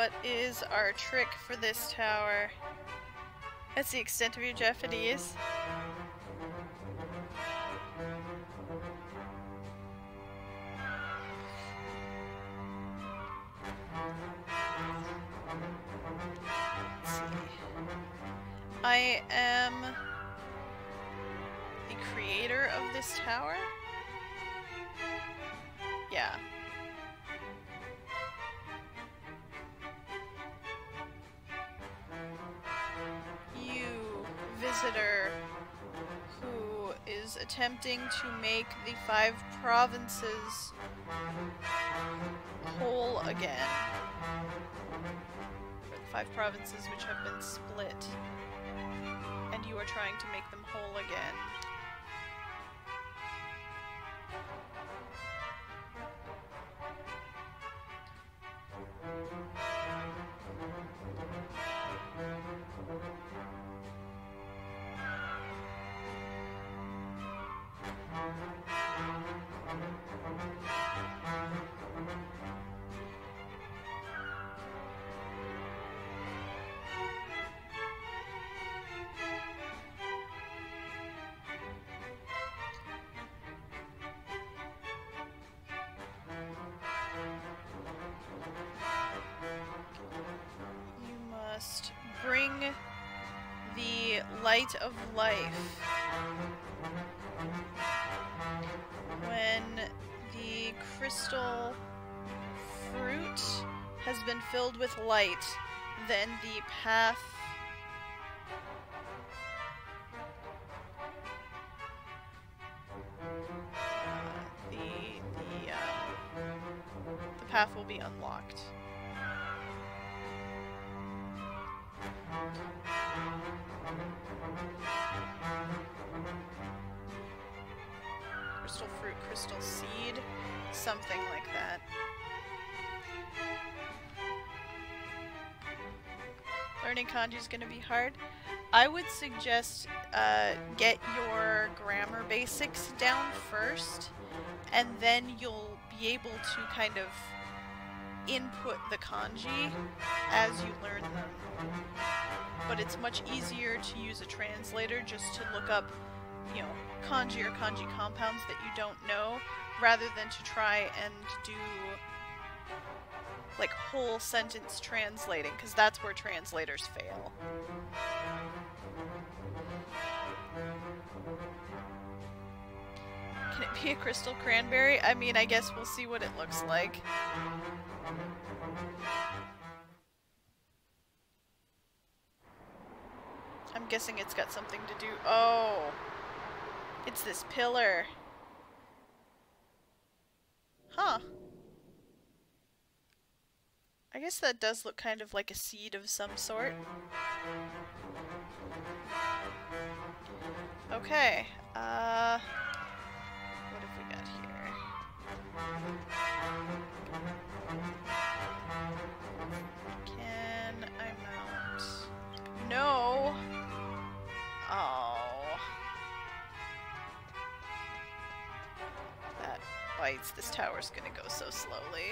what is our trick for this tower? That's the extent of your Japanese. Let's see. I am the creator of this tower? Yeah. You, visitor, who is attempting to make the 5 provinces whole again. Or the 5 provinces which have been split. And you are trying to make them whole again. Bring the light of life. When the crystal fruit has been filled with light, then the path the path will be unlocked. Crystal fruit, crystal seed, something like that. Learning kanji is going to be hard. I would suggest get your grammar basics down first, and then you'll be able to kind of input the kanji as you learn them. But it's much easier to use a translator just to look up, you know, kanji or kanji compounds that you don't know, rather than to try and do like whole sentence translating, because that's where translators fail. Can it be a crystal cranberry? I mean, I guess we'll see what it looks like. I'm guessing it's got something to do... Oh! It's this pillar. Huh. I guess that does look kind of like a seed of some sort. Okay. What have we got here? Can I mount? No! Oh. That bites. This tower's gonna go so slowly.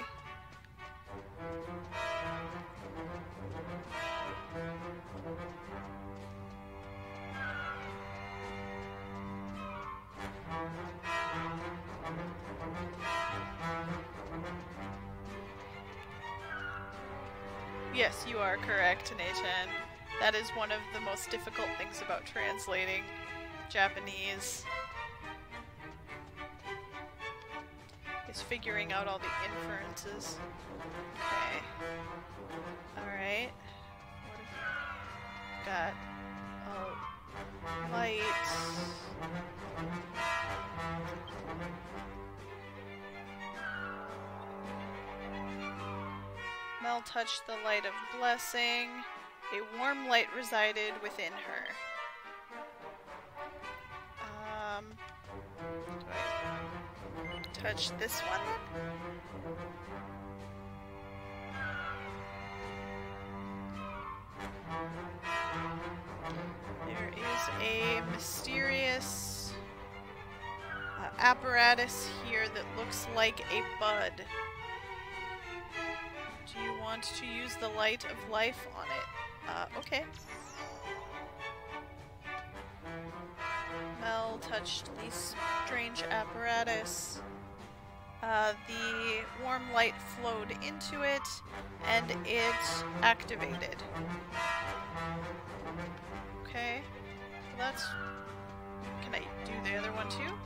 Yes, you are correct, Nathan. That is one of the most difficult things about translating Japanese. Is figuring out all the inferences. Okay. Alright. What have we got? Oh. Light. Mel touched the light of blessing. A warm light resided within her. Do I touch this one? There is a mysterious apparatus here that looks like a bud. Do you want to use the light of life on it? Okay. Mel touched the strange apparatus. The warm light flowed into it, and it activated. Okay. Well, that's... Can I do the other one too?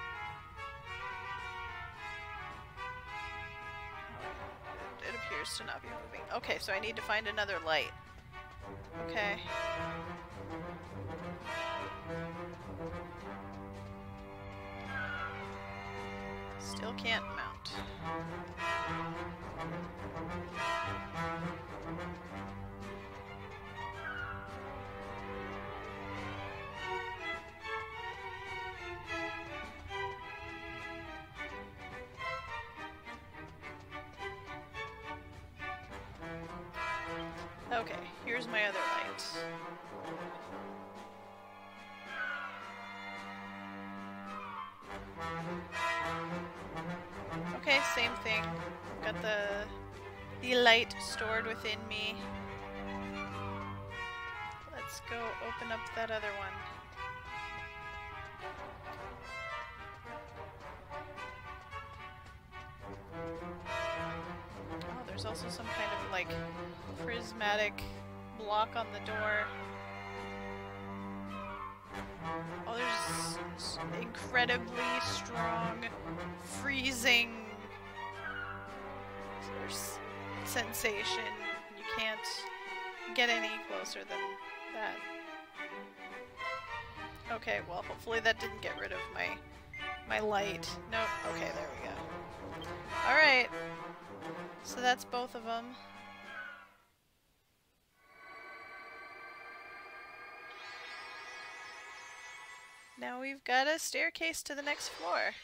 It appears to not be moving. Okay, so I need to find another light. Okay. Still can't mount. Okay, here's my other light. Okay, same thing. Got the light stored within me. Let's go open up that other one. Oh, there's also some kind of like prismatic block on the door. Oh, there's incredibly strong, freezing sensation. You can't get any closer than that. Okay, well, hopefully that didn't get rid of my light. Nope. Okay, there we go. Alright. So that's both of them. Now we've got a staircase to the next floor.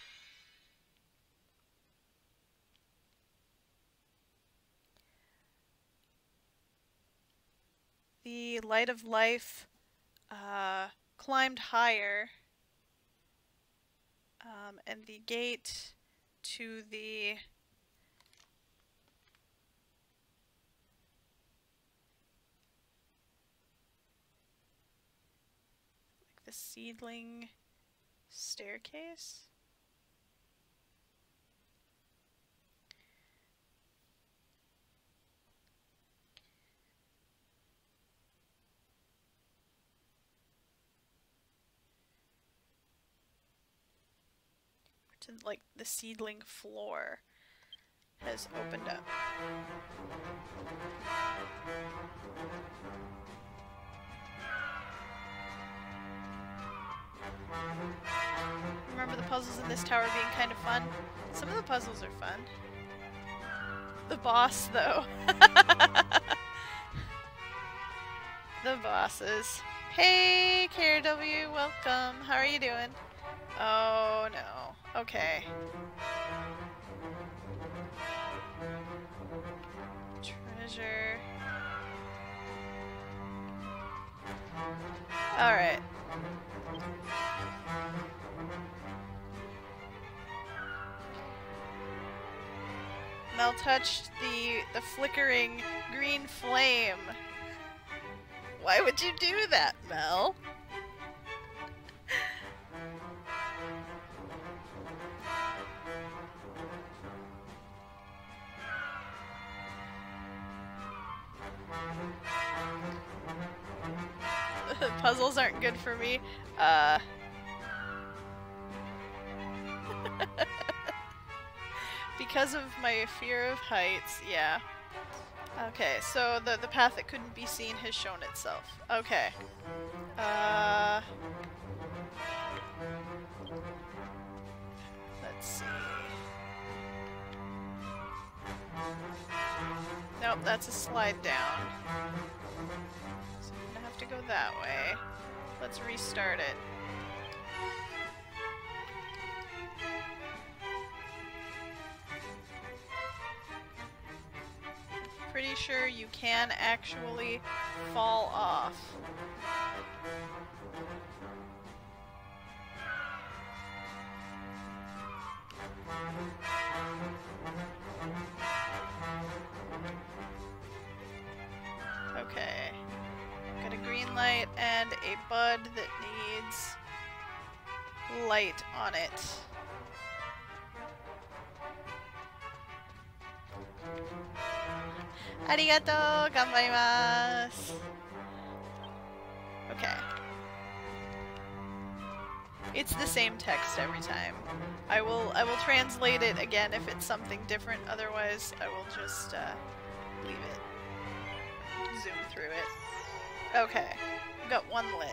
The light of life climbed higher, and the gate to the seedling staircase. To like the seedling floor has opened up. Remember the puzzles in this tower being kind of fun? Some of the puzzles are fun. The boss, though. The bosses. Hey, KRW, welcome. How are you doing? Oh, no. Okay. Treasure. Alright. Mel touched the flickering green flame. Why would you do that, Mel? Puzzles aren't good for me. Because of my fear of heights, yeah. Okay, so the path that couldn't be seen has shown itself. Okay. Let's see. Nope, that's a slide down. So I'm gonna have to go that way. Let's restart it. Pretty sure you can actually fall off. kryptonite and a bud that needs light on it. Arigato, ganbarimasu. Okay. It's the same text every time. I will translate it again if it's something different. Otherwise, I will just leave it. Zoom through it. Okay. Got one lit.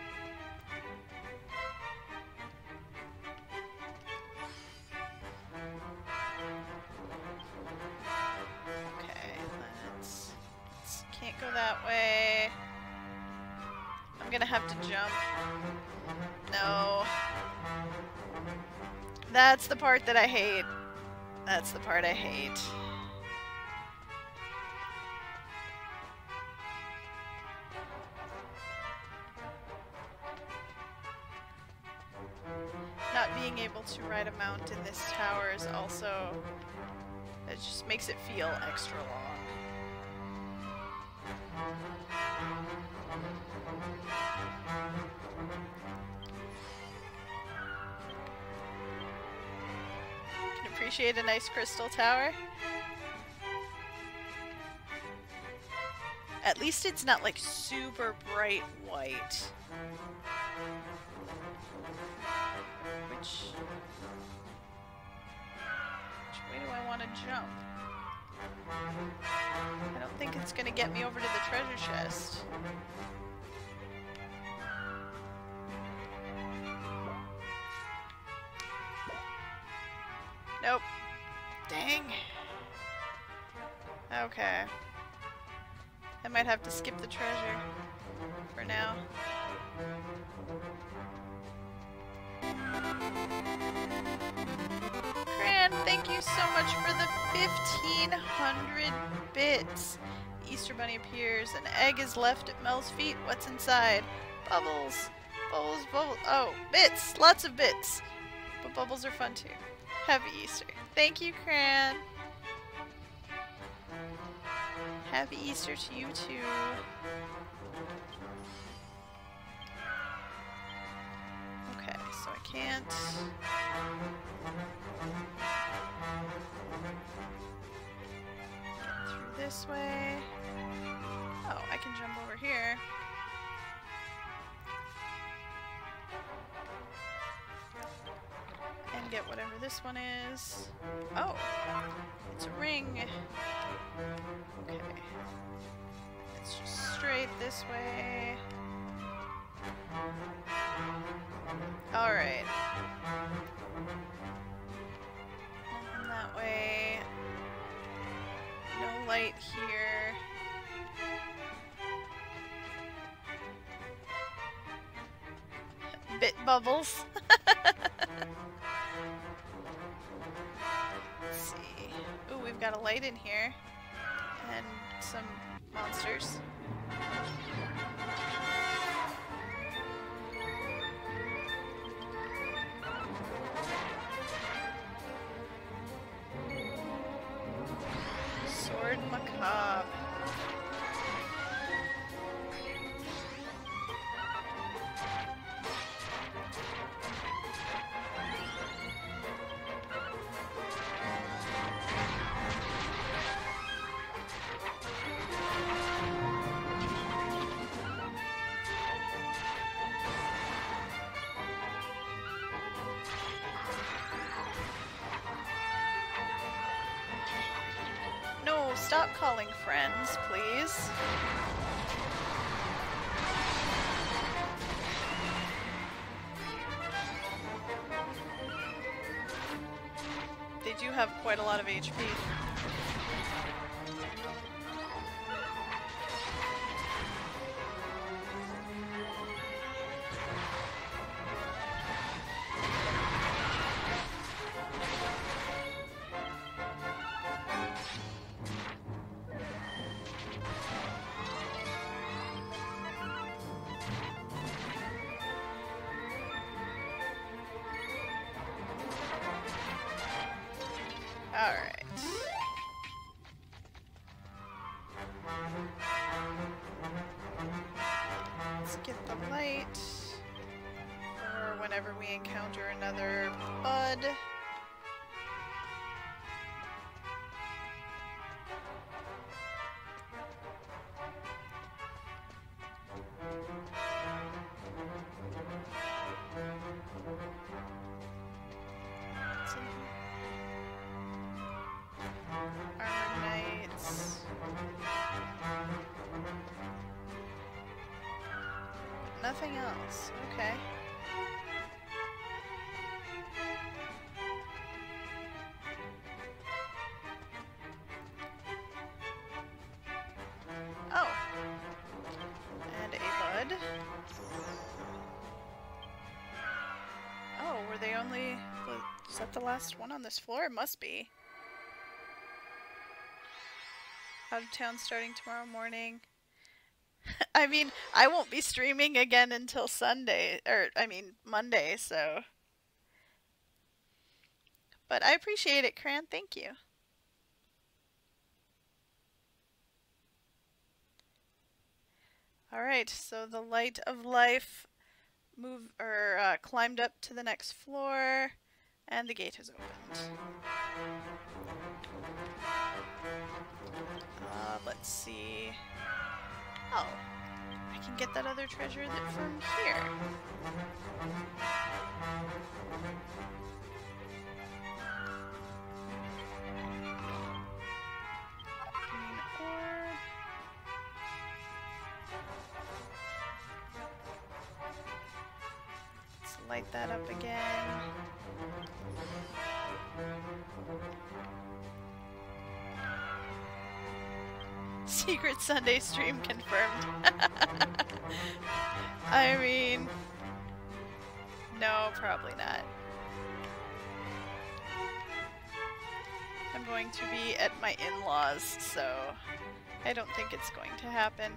Okay, let's can't go that way. I'm gonna have to jump. No. That's the part that I hate. That's the part I hate. Not being able to ride a mount in this tower is also... it just makes it feel extra long. Can appreciate a nice crystal tower. At least it's not like super bright white. Which way do I want to jump? I don't think it's gonna get me over to the treasure chest. Nope. Dang. Okay. I might have to skip the treasure for now. Cran, thank you so much for the 1,500 bits. The Easter Bunny appears. An egg is left at Mel's feet. What's inside? Bubbles. Bubbles, bubbles. Oh, bits! Lots of bits. But bubbles are fun too. Happy Easter. Thank you, Cran. Happy Easter to you too. Okay, so I can't... get through this way. Oh, I can jump over here. And get whatever this one is. Oh! It's a ring! Okay. It's just straight this way. Alright. Nothing that way. No light here. Bit bubbles. Let's see. Ooh, we've got a light in here. And some monsters. Sword Macabre. No, stop calling friends, please. They do have quite a lot of HP. Alright. whenever we encounter another bud. Armor Knights. Nothing else. Okay. Oh. And a bud. Oh, were they only... Is that the last one on this floor? It must be. Out of town starting tomorrow morning. I mean, I won't be streaming again until Sunday, or, I mean, Monday, so. But I appreciate it, Cran. Thank you. Alright, so the Light of Life climbed up to the next floor, and the gate has opened. Let's see. Oh, I can get that other treasure from here. Green orb. Let's light that up again. Secret Sunday stream confirmed. I mean, no, probably not. I'm going to be at my in-laws, so I don't think it's going to happen.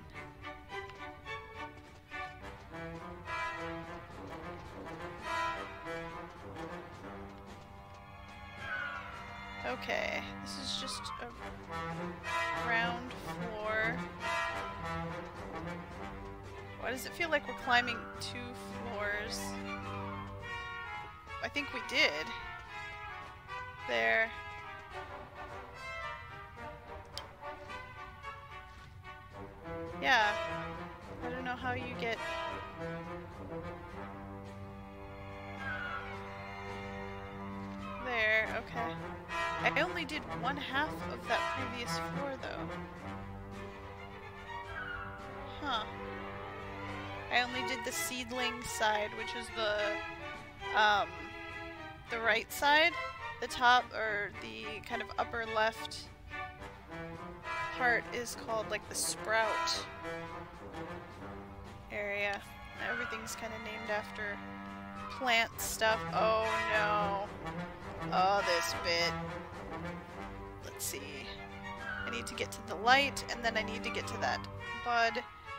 Okay, this is just a ground floor. Why does it feel like we're climbing 2 floors? I think we did. There. Yeah. I don't know how you get... There, okay. I only did 1/2 of that previous floor, though. Huh. I only did the seedling side, which is the right side. The top, or the kind of upper left part is called, like, the sprout area. Everything's kind of named after plant stuff. Oh, no. Oh, this bit. Let's see. I need to get to the light, and then I need to get to that bud.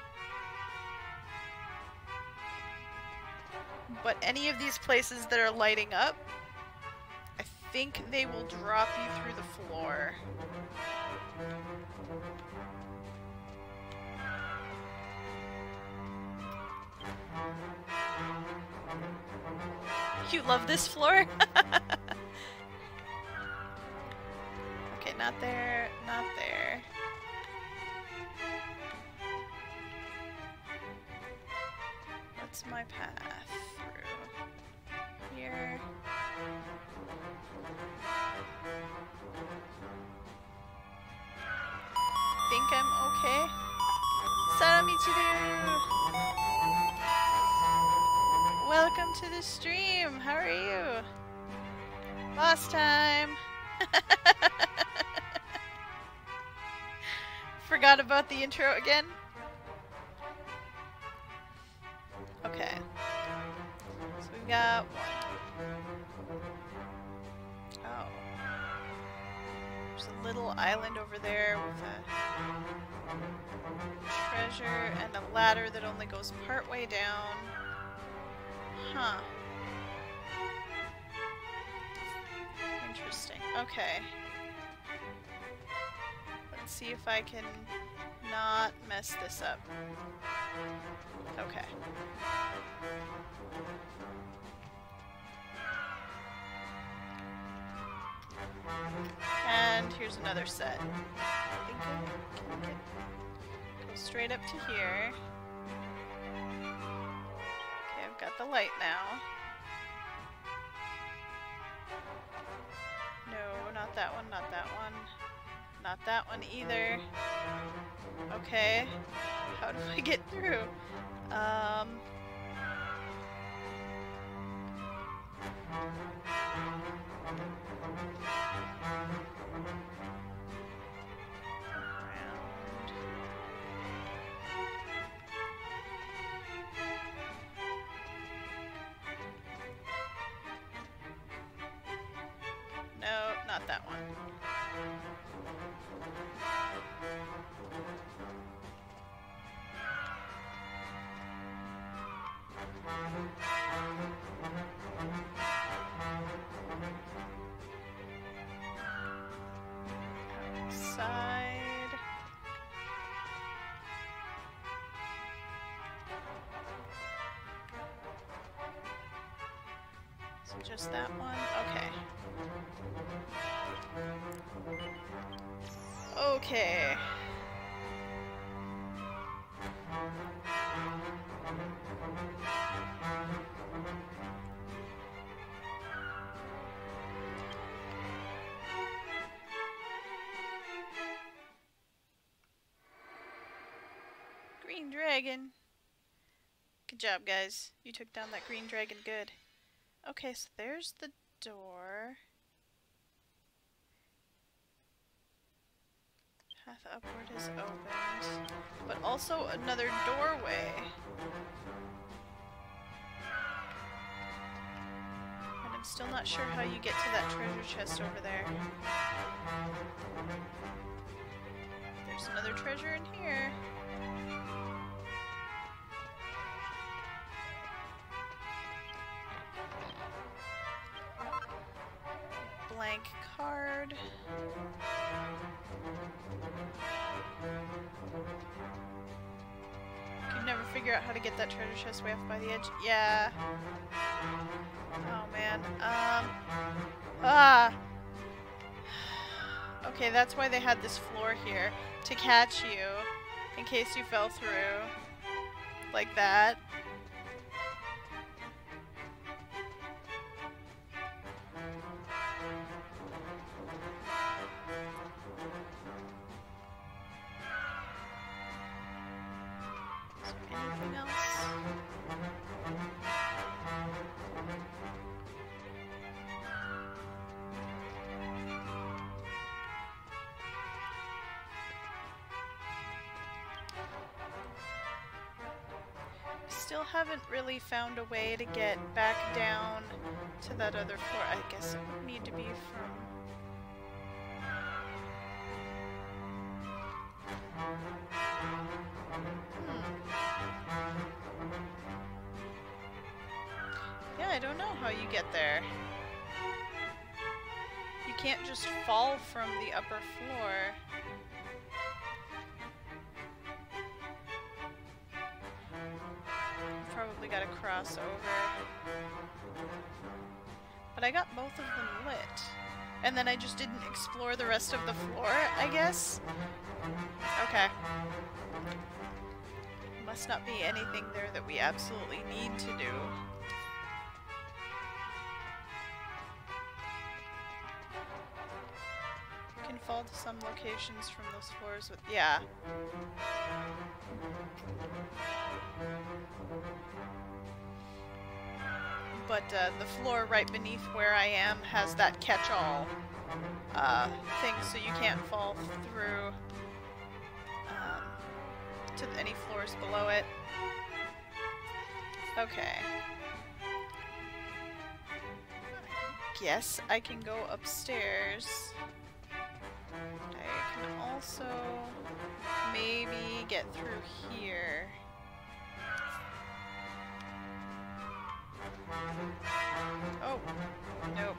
But any of these places that are lighting up, I think they will drop you through the floor. You love this floor? Okay, not there, not there. What's my path through? Here. Think I'm okay? Saramichiru! Welcome to the stream! How are you? Last time! Forgot about the intro again? Okay. So we've got 1. Oh. There's a little island over there with a treasure and a ladder that only goes part way down. Huh. Interesting. Okay. Let's see if I can not mess this up. Okay. And here's another set. I think I can go straight up to here. Okay, I've got the light now. No, not that one, not that one. Not that one either. Okay. How do I get through? No, not that one. Outside. So just that one? Okay. Okay. Green dragon. Good job, guys. You took down that green dragon good. Okay, so there's the door. Path upward is opened. But also another doorway. And I'm still not sure how you get to that treasure chest over there. There's another treasure in here. Blank card. Can never figure out how to get that treasure chest way off by the edge. Yeah. Oh man. Okay, that's why they had this floor here. To catch you. In case you fell through. Like that. Anything else? Still haven't really found a way to get back down to that other floor. I guess it would need to be from... Yeah, I don't know how you get there. You can't just fall from the upper floor. Probably gotta cross over. But I got both of them lit. And then I just didn't explore the rest of the floor, I guess? Okay. Must not be anything there that we absolutely need to do. You can fall to some locations from those floors with... yeah. But the floor right beneath where I am has that catch-all thing, so you can't fall through to any floors below it. Okay. Guess I can go upstairs. I can also maybe get through here. Oh, nope.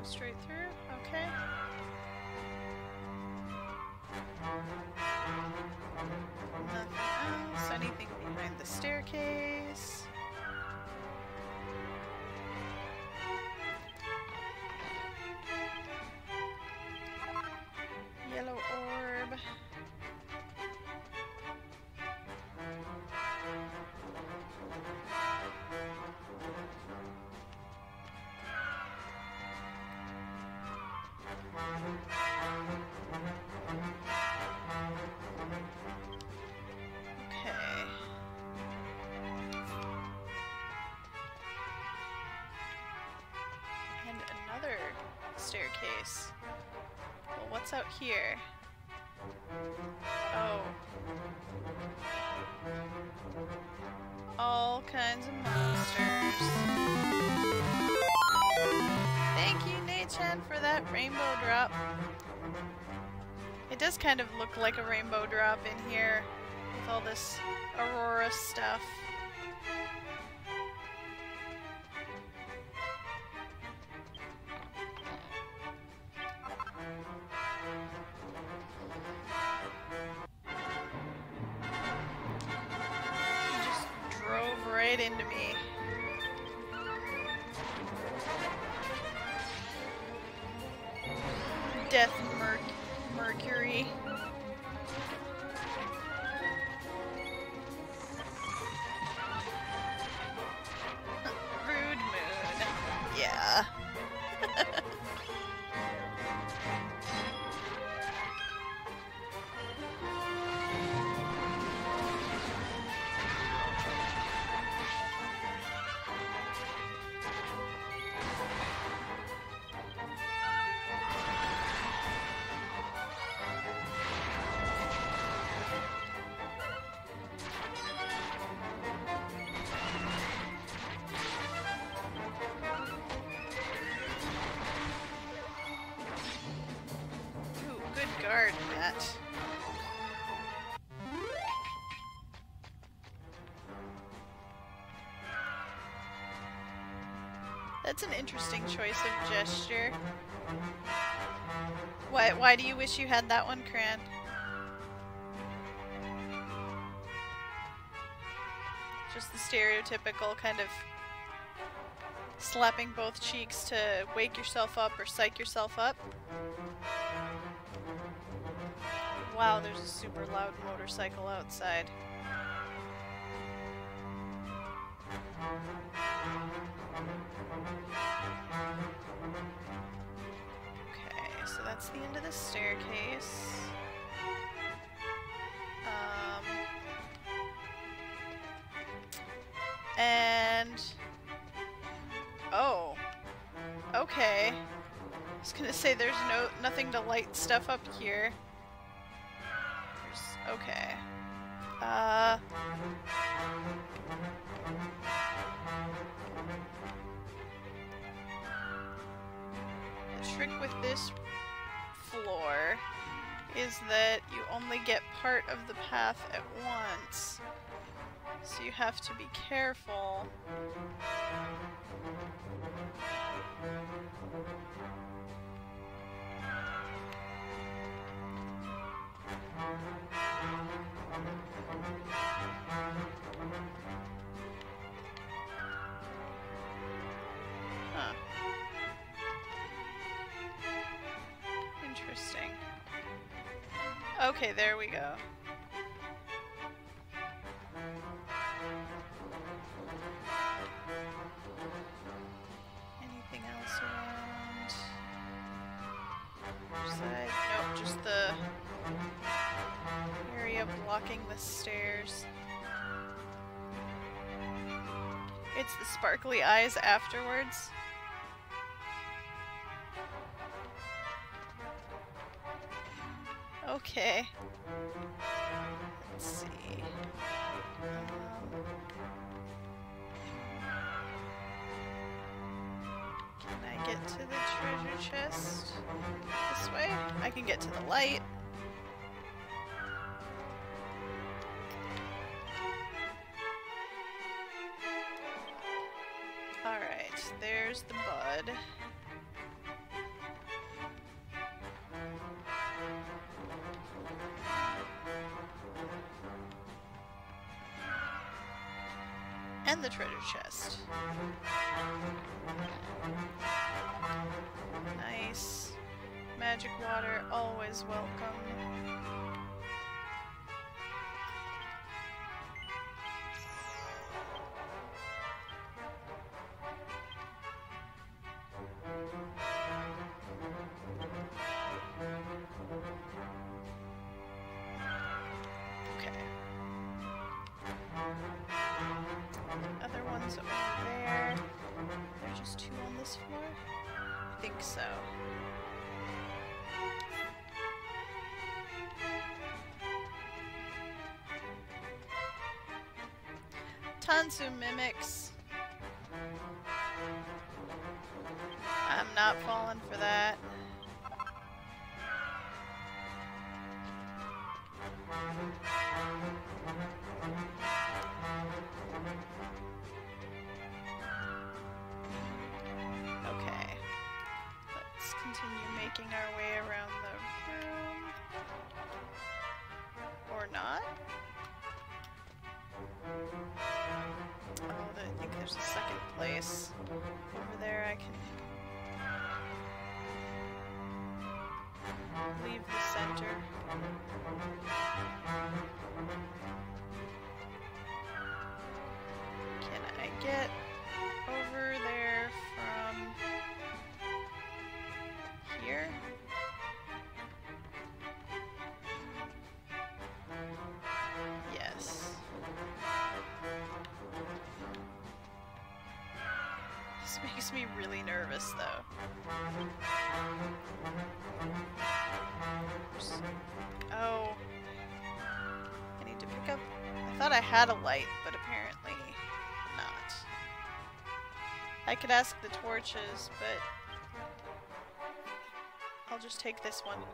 straight through, okay. Nothing else, anything behind the staircase. Yellow orb. Okay. And another staircase. Well, what's out here? Oh. All kinds of monsters. Thank you, Nate-chan, for that rainbow drop. It does kind of look like a rainbow drop in here with all this Aurora stuff. You just drove right into me. Death Mercury. Rude moon. Yeah. Ooh, good guard, Matt. That's an interesting choice of gesture. Why do you wish you had that one, Cran? Just the stereotypical kind of slapping both cheeks to wake yourself up or psych yourself up. Wow, there's a super loud motorcycle outside. Okay, so that's the end of the staircase. And oh, okay. I was gonna say there's nothing to light stuff up here. Okay. The trick with this floor is that you only get part of the path at once. So you have to be careful. Huh. Interesting. Okay, there we go. Anything else around? Side? Nope, just the area blocking the stairs. It's the sparkly eyes afterwards. Okay. Let's see. Can I get to the treasure chest this way? I can get to the light. Alright, there's the bud. And the treasure chest. Nice. Magic water, always welcome. Other ones over there. There's just two on this floor? I think so. Tansu mimics. I'm not falling for that. Okay. Let's continue making our way around the room. Or not. Oh, I think there's a second place. Over there I can leave the center. Can I get over there from here? Yes. This makes me really nervous, though. Oh. I need to pick up... I thought I had a light, but apparently not. I could ask the torches, but... I'll just take this one.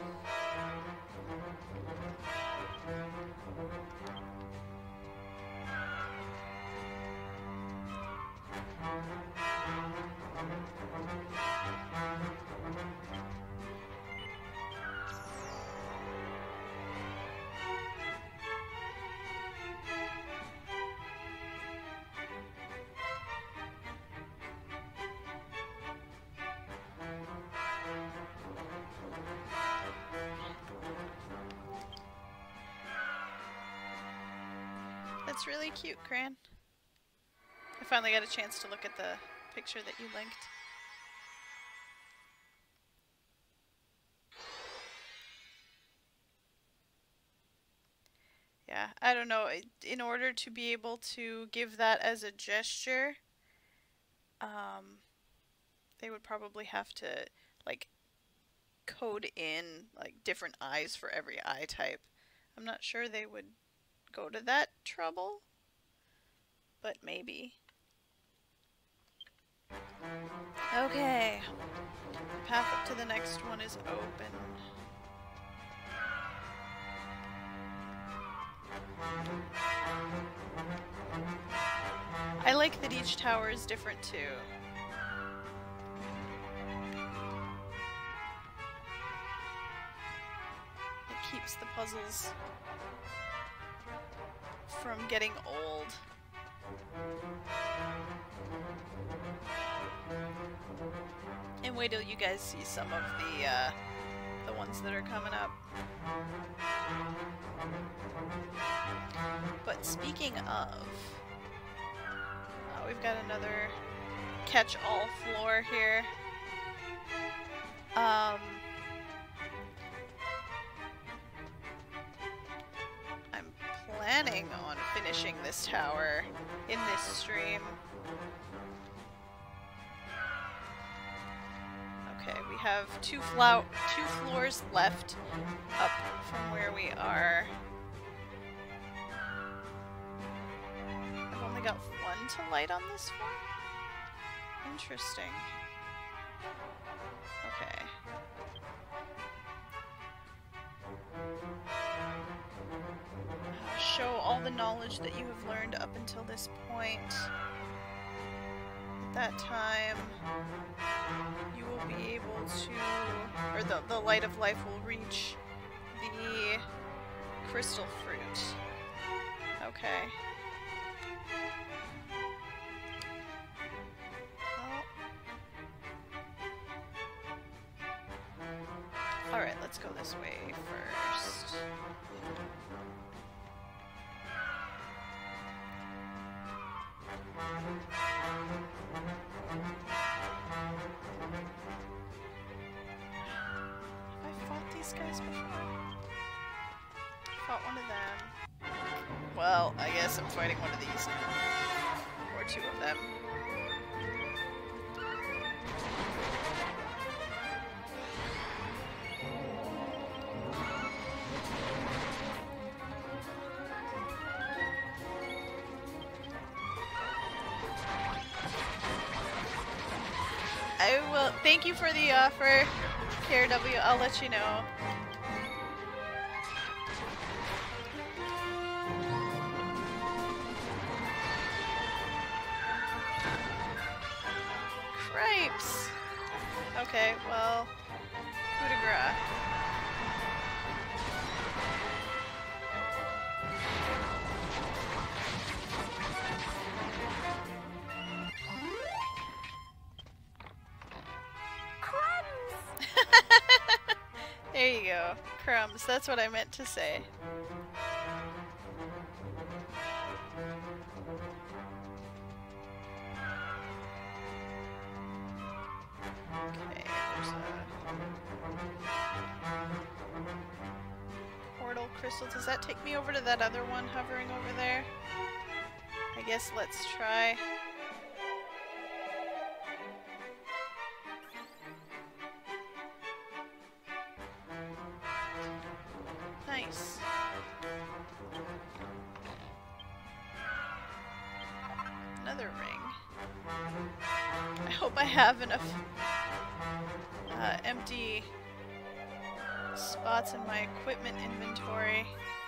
That's really cute, Cran. I finally got a chance to look at the picture that you linked. Yeah, I don't know. In order to be able to give that as a gesture, they would probably have to, like, code in, like, different eyes for every eye type. I'm not sure they would go to that trouble, but maybe. Okay. The path up to the next one is open. I like that each tower is different too. It keeps the puzzles from getting old. And wait till you guys see some of the ones that are coming up. But speaking of, we've got another catch-all floor here. I'm planning on finishing this tower in this stream. Okay, we have two floors left up from where we are. I've only got one to light on this floor? Interesting. Okay. Show all the knowledge that you have learned up until this point. At that time, you will be able to, or the light of life will reach the crystal fruit. Okay. Alright, let's go this way first. Have I fought these guys before? Fought one of them. Well, I guess I'm fighting one of these now. Or two of them. I will. Thank you for the offer, KRW. I'll let you know. Cripes! Okay, well, coup de grace. There you go. Crumbs. That's what I meant to say. Okay, there's a portal crystal. Does that take me over to that other one hovering over there? I guess let's try. Nice. Another ring. I hope I have enough empty spots in my equipment inventory.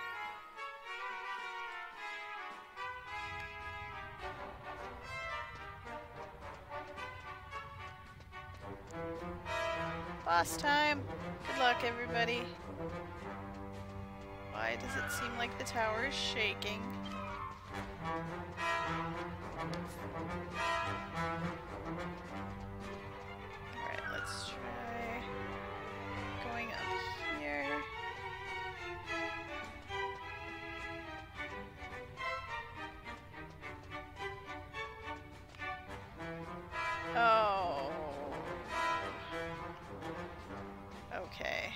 Boss time! Good luck, everybody. Why does it seem like the tower is shaking? Alright, let's try going up here. Oh. Okay.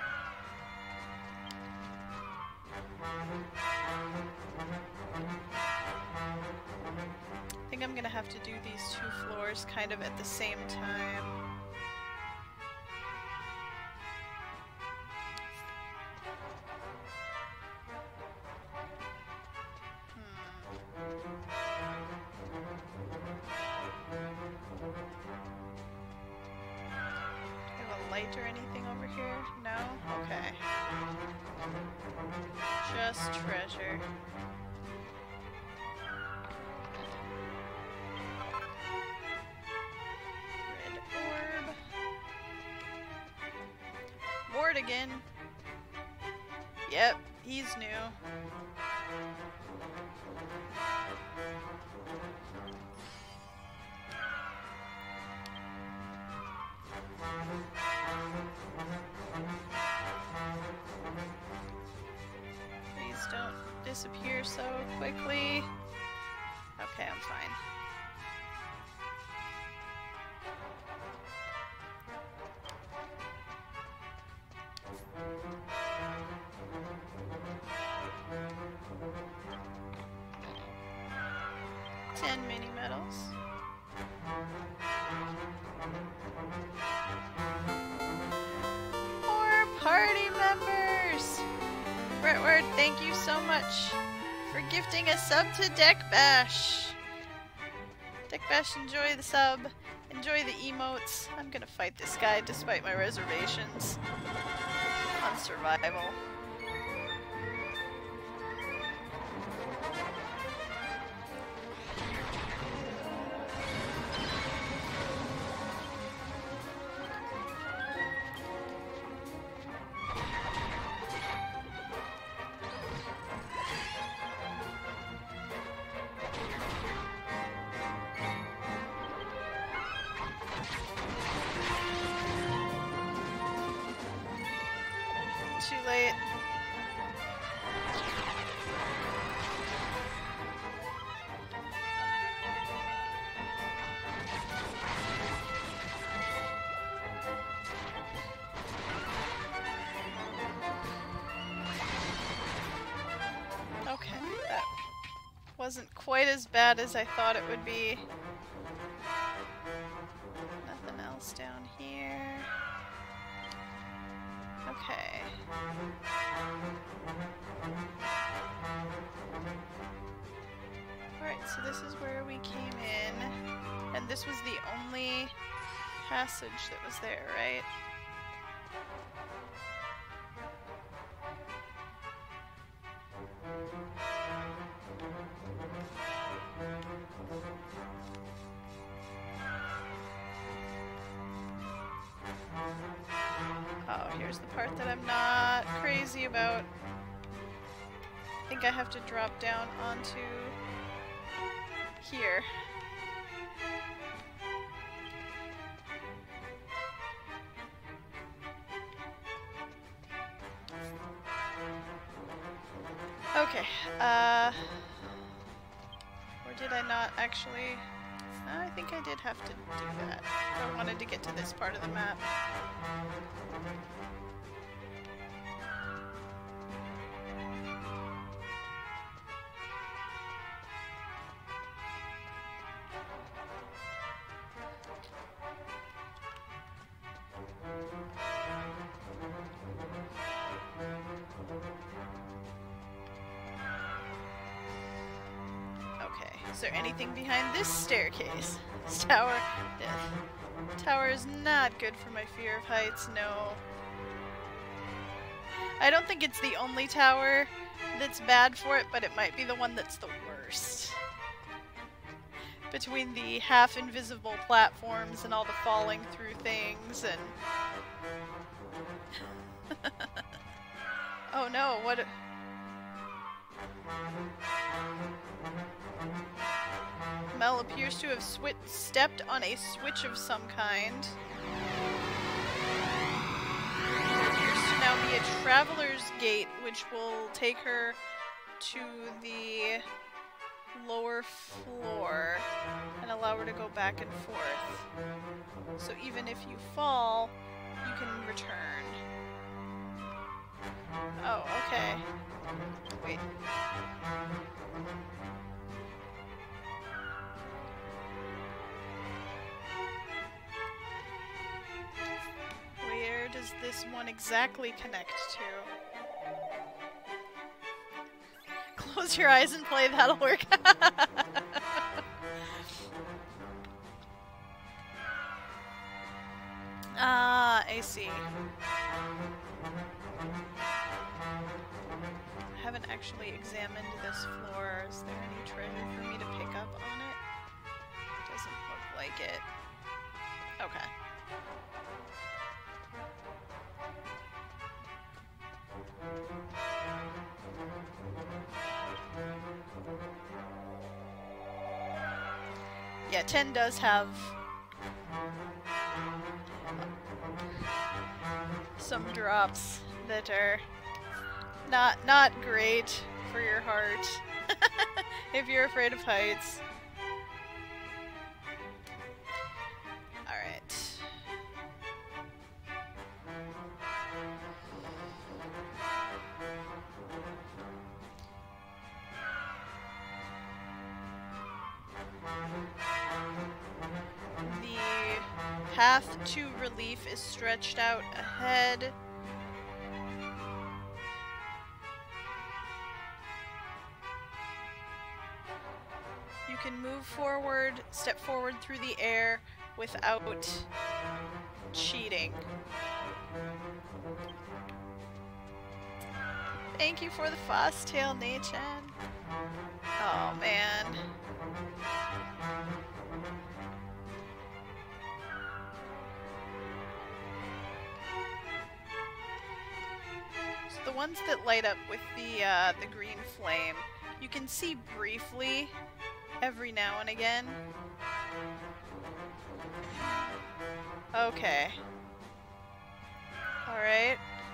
I think I'm gonna have to do these two floors kind of at the same time. Do you have a light or anything over here? No? Okay. Just treasure. Again. Yep, he's new. Please don't disappear so quickly. Okay, I'm fine. Mini medals. More party members! Bretward, thank you so much for gifting a sub to Deck Bash. Deck Bash, enjoy the sub. Enjoy the emotes. I'm gonna fight this guy despite my reservations on survival. wasn't quite as bad as I thought it would be. Nothing else down here. Okay. Alright, so this is where we came in. And this was the only passage that was there, right? Oh, here's the part that I'm not crazy about. I think I have to drop down onto here. Okay, or did I not actually? I think I did have to do that if I wanted to get to this part of the map. Is there anything behind this staircase? This tower... tower is not good for my fear of heights, no. I don't think it's the only tower that's bad for it, but it might be the one that's the worst. Between the half-invisible platforms and all the falling through things and... Oh no, what... Mel appears to have stepped on a switch of some kind. There appears to now be a traveler's gate, which will take her to the lower floor and allow her to go back and forth. So even if you fall, you can return. Oh, okay. Wait. Where does this one exactly connect to? Close your eyes and play, that'll work. Ah, I see. I haven't actually examined this floor. Is there any treasure for me to pick up on it? Doesn't look like it. Okay. Yeah, 10 does have some drops that are not great for your heart if you're afraid of heights. Alright. The path to relief is stretched out ahead. You can move forward, step forward through the air without cheating. Thank you for the Fostail, Nachan. Oh man. So the ones that light up with the green flame, you can see briefly every now and again. Okay. Alright.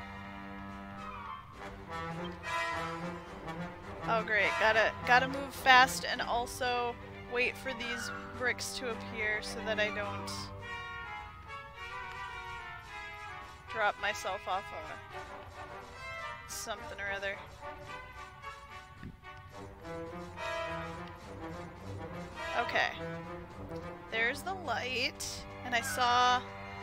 Oh great, gotta move fast and also wait for these bricks to appear so that I don't drop myself off of something or other. Okay. There's the light, and I saw...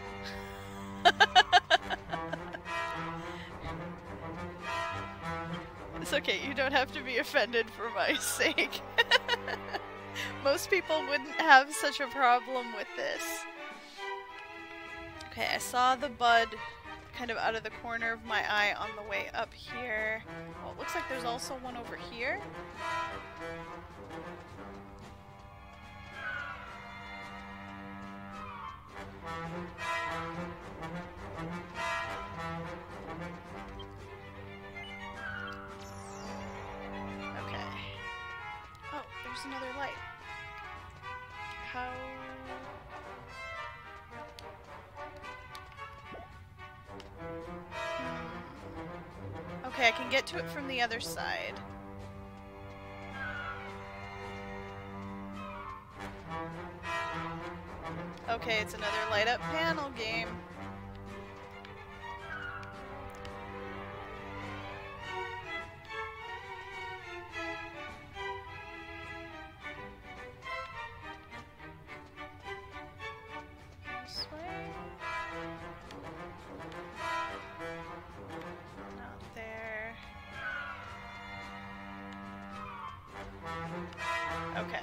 It's okay, you don't have to be offended for my sake. Most people wouldn't have such a problem with this. Okay, I saw the bud kind of out of the corner of my eye on the way up here. Well, it looks like there's also one over here. Okay. Oh, there's another light. How... Okay, I can get to it from the other side. Okay, it's another light up panel game. This way. Not there. Okay.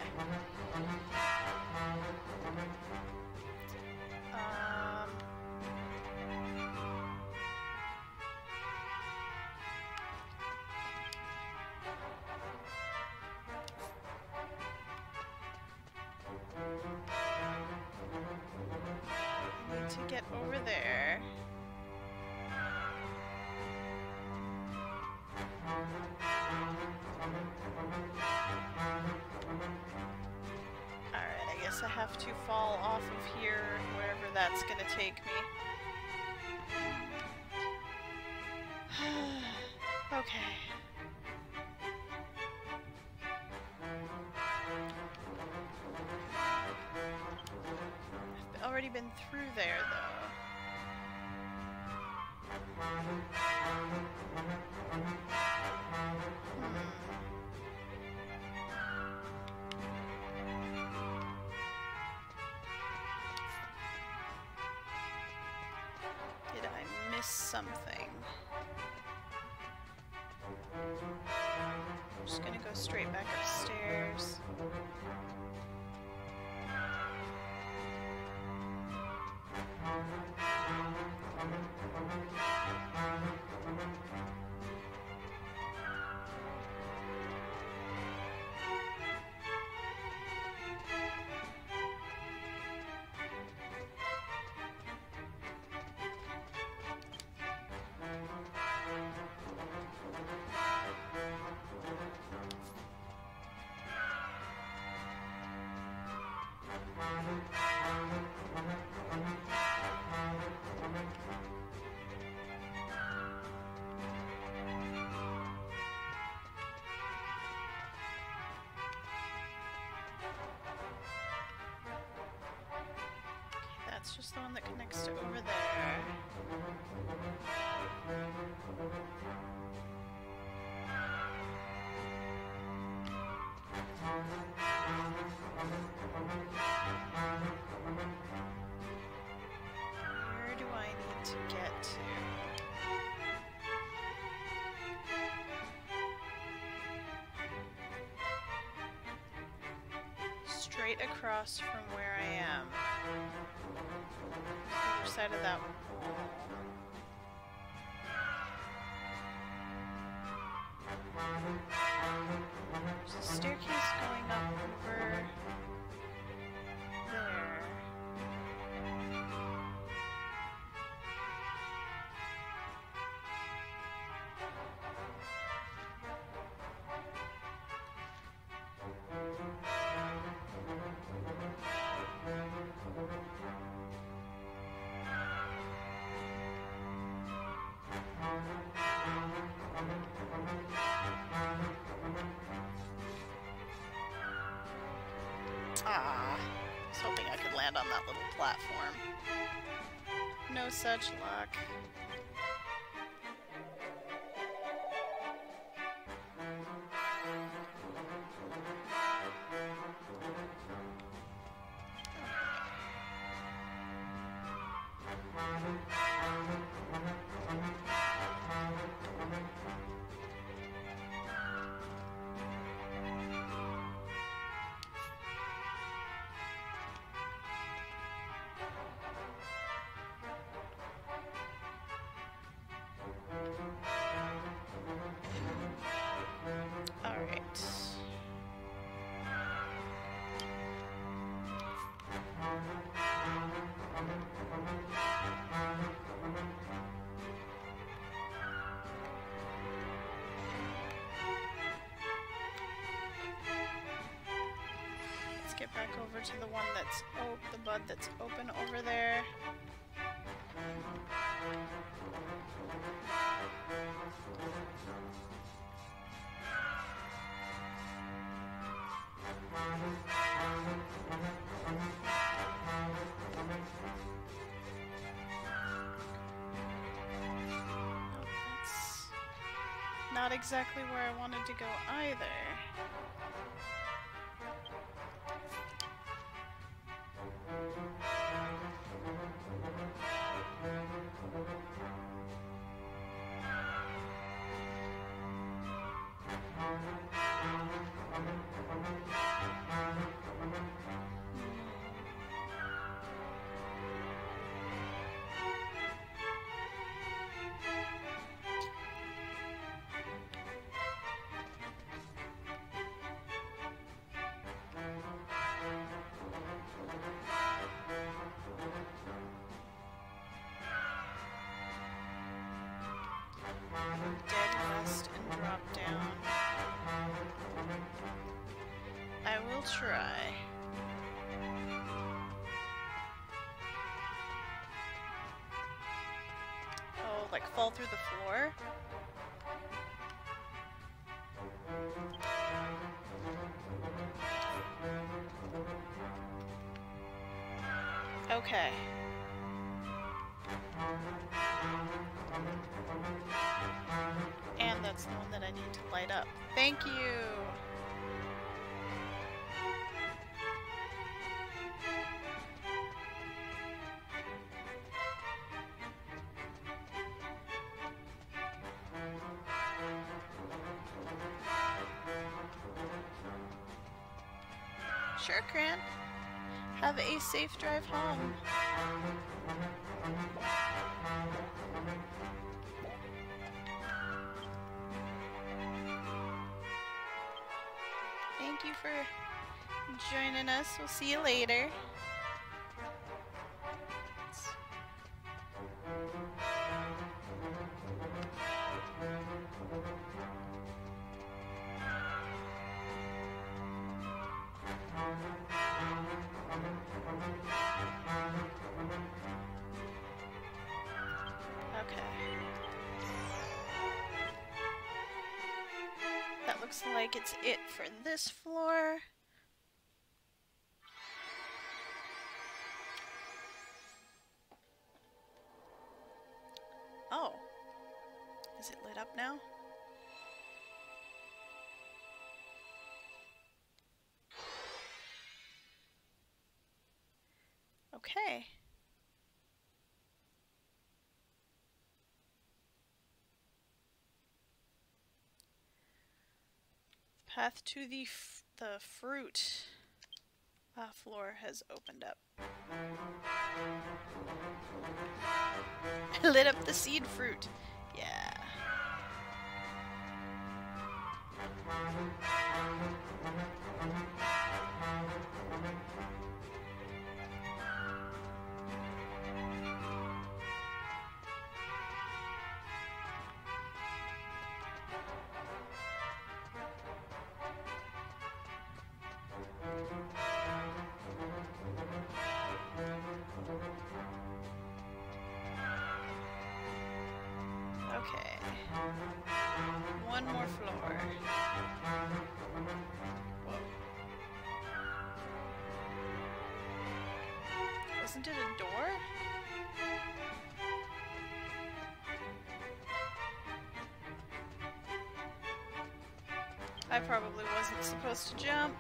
Need to get over there. Alright, I guess I have to fall off of here, wherever that's gonna take me. Okay. I've already been through there, though. Did I miss something? I'm just gonna go straight back upstairs. That's just the one that connects to over there. Where do I need to get to? Straight across from where I am. The other side of that wall. There's a staircase going up over there. Ah, I was hoping I could land on that little platform. No such luck. Let's get back over to the one that's the bud that's open over there. Not exactly where I wanted to go either. Dead rest and drop down. I will try. Oh, like fall through the floor? Okay. And that's the one that I need to light up. Thank you! Sure, Cran. Have a safe drive home. Thank you for joining us. We'll see you later. Looks like it's it for this floor. Oh. Is it lit up now? Okay. Path to the fruit floor has opened up. I lit up the seed fruit. Yeah. Okay. One more floor. Whoa. Wasn't it a door? I probably wasn't supposed to jump.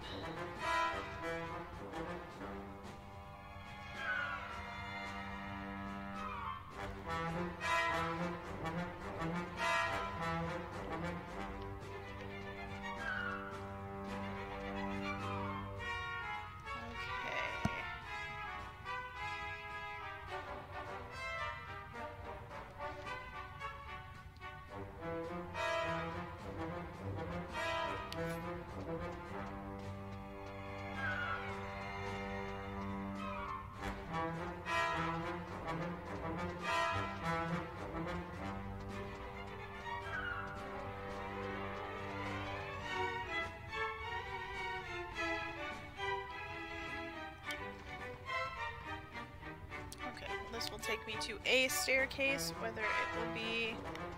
take me to a staircase. Whether it will be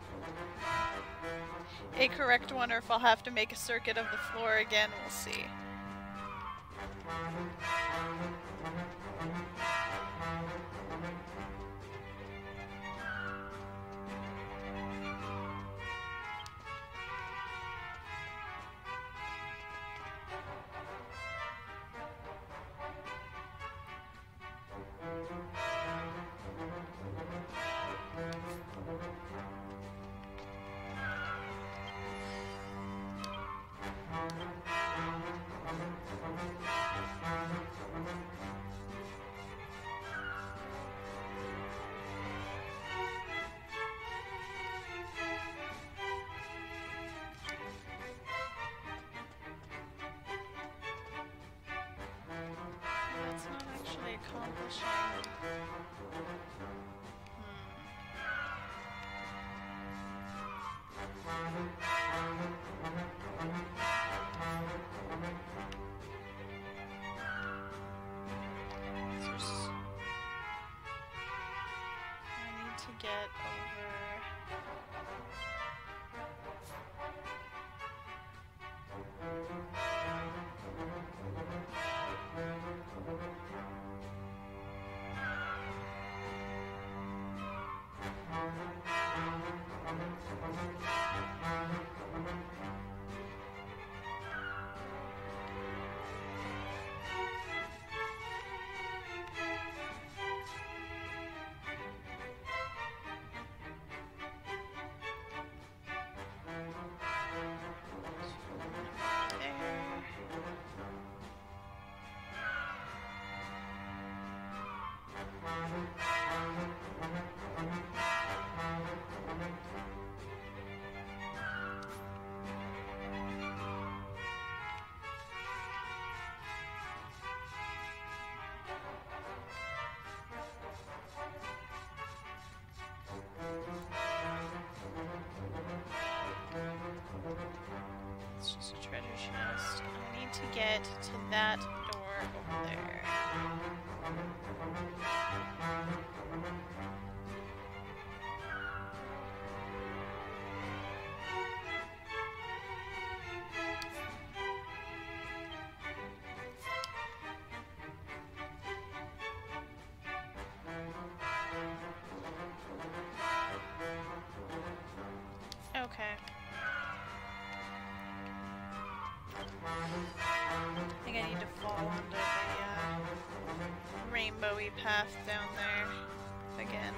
a correct one or if I'll have to make a circuit of the floor again, we'll see. That's not actually accomplishing. I need to get over. It's just a treasure chest. I need to get to that door over there. Okay. I think I need to fall onto the rainbowy path down there again.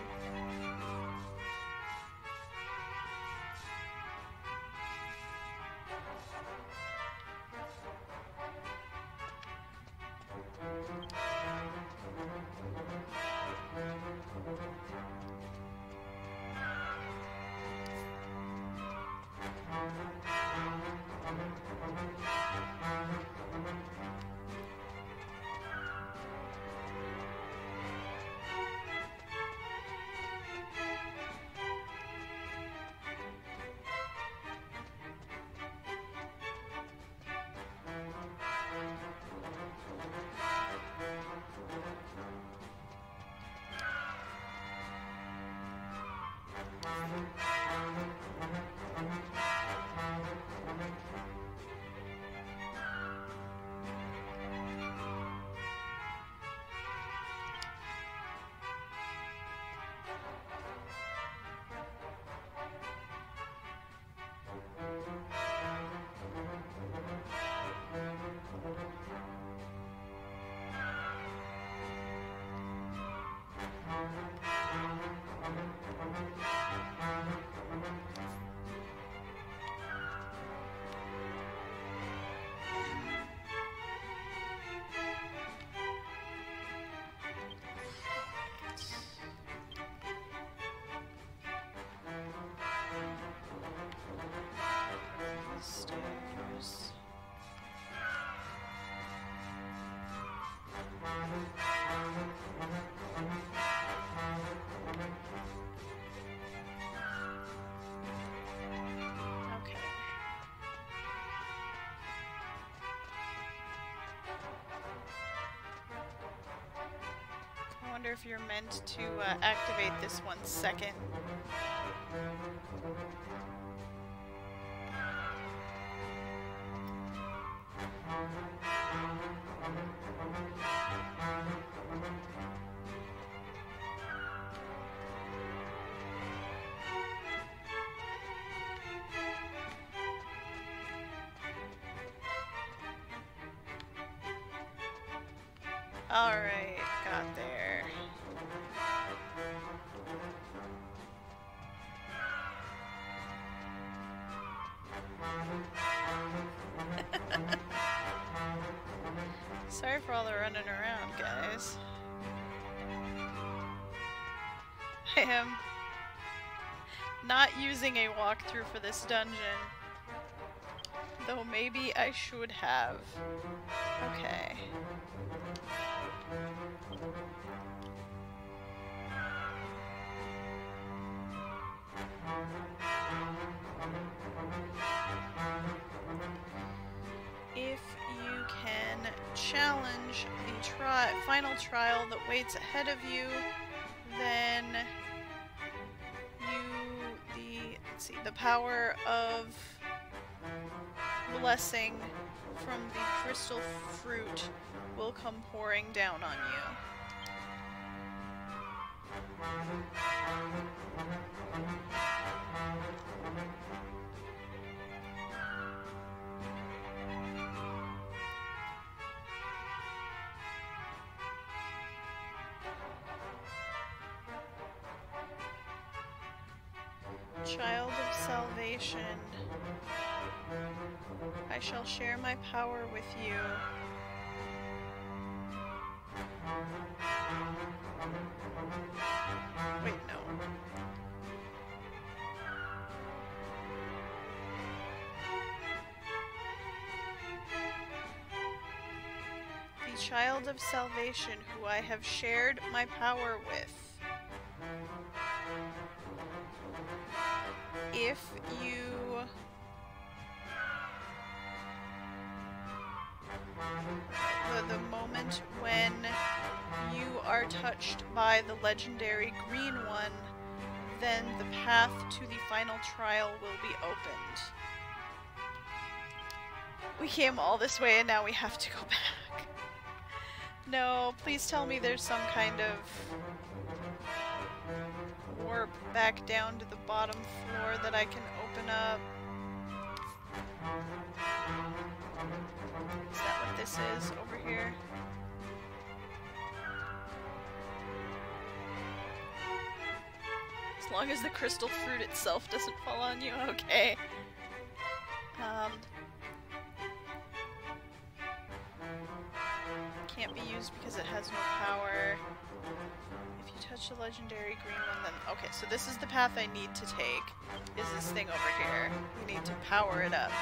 wonder if you're meant to activate this one second. Alright, got there. Sorry for all the running around, guys. I am not using a walkthrough for this dungeon. Though maybe I should have. Okay. If you can challenge the final trial that waits ahead of you, then let's see, the power of blessing from the crystal fruit will come pouring down on you. Child of salvation, I shall share my power with you. Wait, no. The child of salvation who I have shared my power with. If you the moment when you are touched by the legendary green one, then the path to the final trial will be opened. We came all this way and now we have to go back. No, please tell me there's some kind of warp back down to the bottom floor that I can open up. Is that what this is over here? As long as the crystal fruit itself doesn't fall on you, okay. Can't be used because it has no power. If you touch the legendary green one, then... Okay, so this is the path I need to take, is this thing over here. We need to power it up.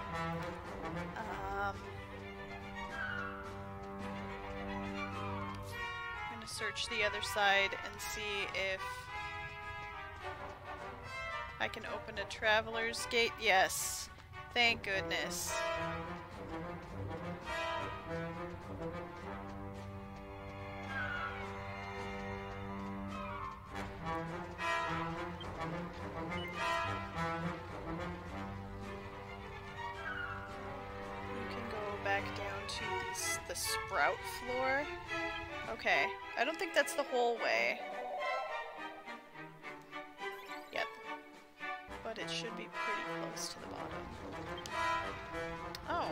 I'm gonna search the other side and see if I can open a traveler's gate. Yes. Thank goodness. Back down to the sprout floor. Okay, I don't think that's the whole way. Yep. But it should be pretty close to the bottom. Oh.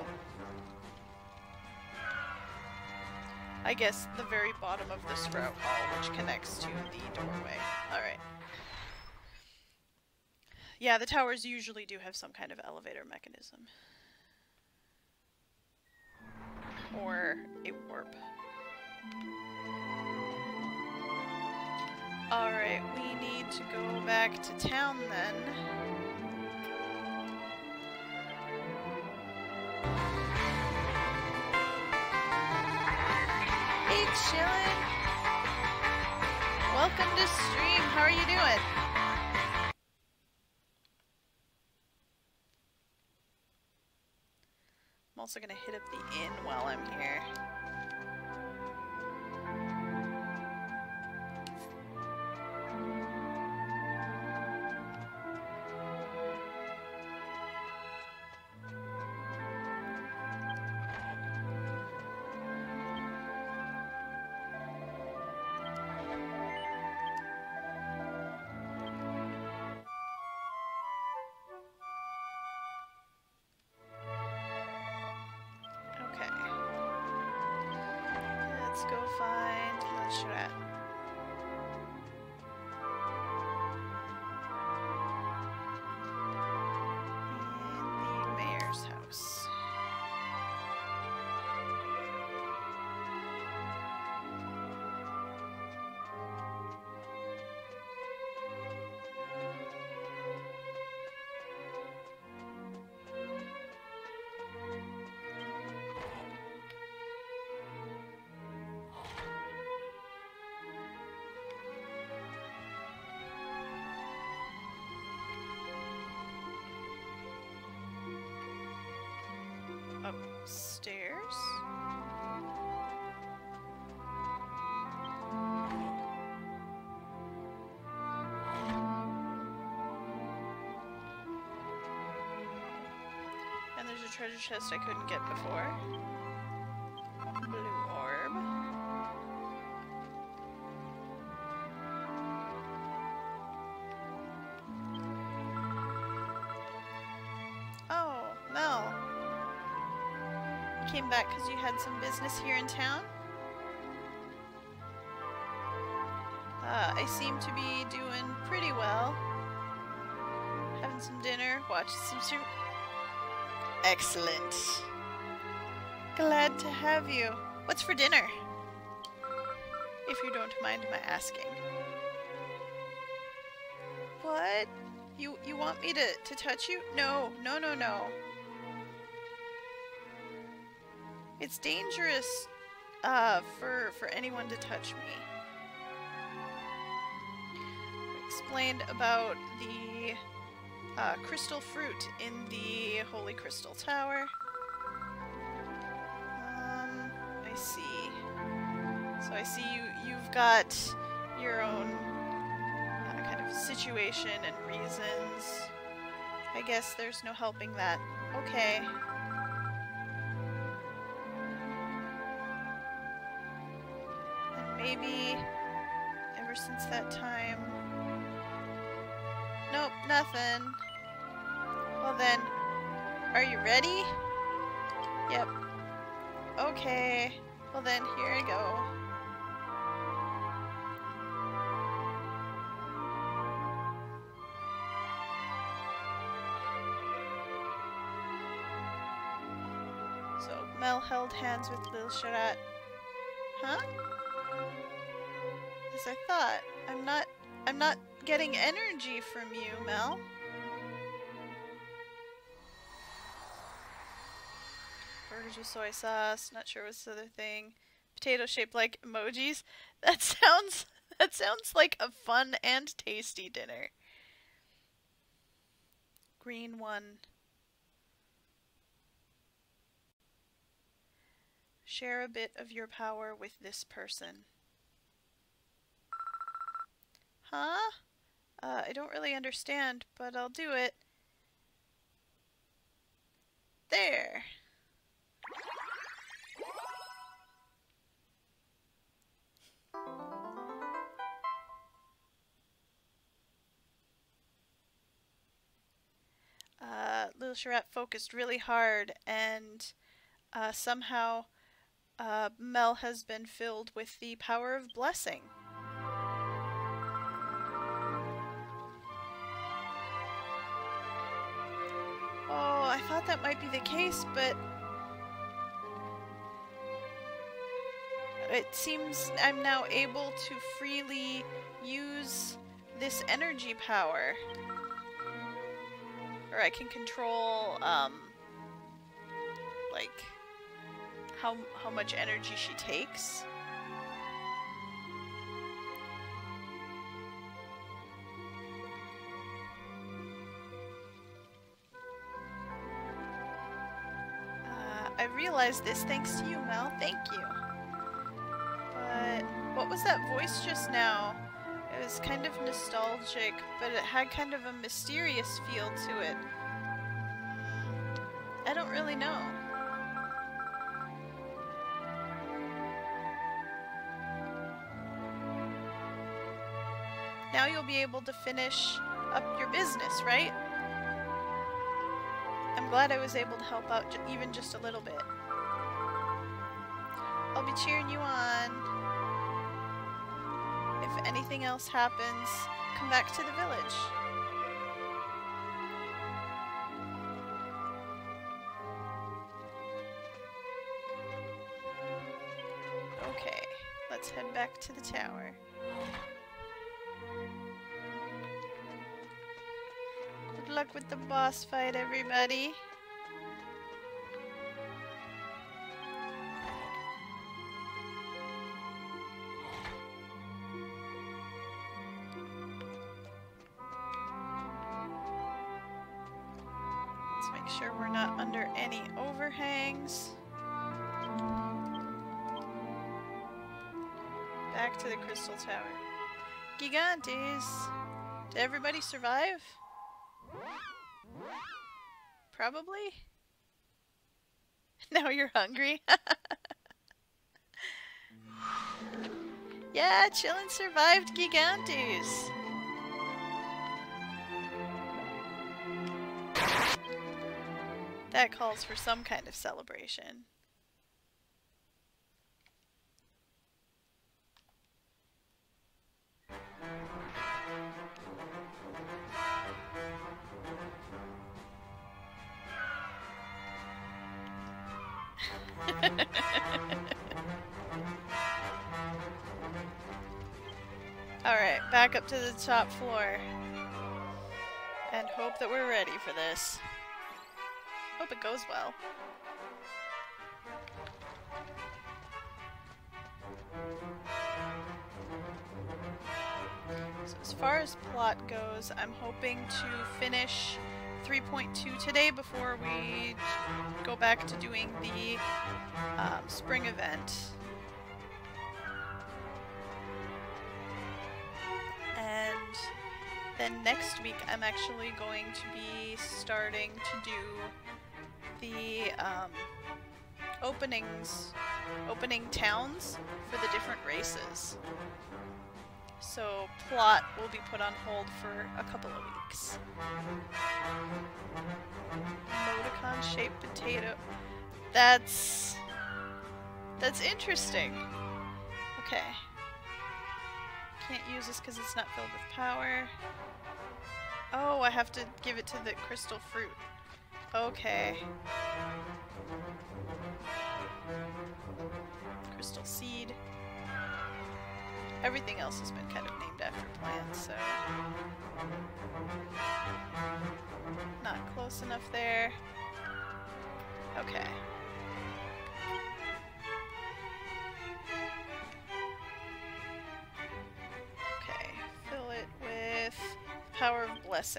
I guess the very bottom of the sprout hall, which connects to the doorway. Alright. Yeah, the towers usually do have some kind of elevator mechanism. Or a warp. Alright, we need to go back to town then. Hey, chillin'! Welcome to stream, how are you doing? I'm also gonna hit up the inn while I'm here. let's go find Lil'Sharat. In the mayor's house. Upstairs. And there's a treasure chest I couldn't get before. Blue orb. Oh, Mel. Came back because you had some business here in town? I seem to be doing pretty well. Having some dinner, watching some Excellent. Glad to have you. What's for dinner? If you don't mind my asking. What? You want me to touch you? No. It's dangerous for anyone to touch me. We explained about the crystal fruit in the Holy Crystal Tower. I see. So I see you've got your own kind of situation and reasons. I guess there's no helping that. Okay. Maybe ever since that time. Nope, nothing. Well then, are you ready? Yep. Okay. Well then, here I go. So, Mel held hands with Lil'Sharat. Huh? As I thought. I'm not getting energy from you, Mel. Burgers with soy sauce, not sure what's the other thing. Potato shaped like emojis. That sounds like a fun and tasty dinner. Green one. Share a bit of your power with this person. Huh? I don't really understand, but I'll do it. There. Lil'Sharat focused really hard, and somehow Mel has been filled with the power of blessing. Oh, I thought that might be the case, but it seems I'm now able to freely use this energy power. Or I can control, like, how much energy she takes. I realized this thanks to you, Mel. Thank you. But what was that voice just now? It was kind of nostalgic, but it had kind of a mysterious feel to it. I don't really know. Now you'll be able to finish up your business, right? I'm glad I was able to help out even just a little bit. I'll be cheering you on. If anything else happens, come back to the village. Okay, let's head back to the tower. Good luck with the boss fight, everybody. Let's make sure we're not under any overhangs. Back to the Crystal Tower. Gigantes! Did everybody survive? Probably? Now you're hungry? Yeah, Chillin survived Gigantes! That calls for some kind of celebration. Alright, back up to the top floor. And hope that we're ready for this. Hope it goes well. So as far as plot goes, I'm hoping to finish 3.2 today before we go back to doing the spring event. And then next week I'm actually going to be starting to do the opening towns for the different races. So plot will be put on hold for a couple of weeks. Emoticon-shaped potato. That's interesting. Okay. Can't use this because it's not filled with power. Oh, I have to give it to the crystal fruit. Okay. Crystal seed. Everything else has been kind of named after plants, so... Not close enough there. Okay. Okay, fill it with Power of Blessing.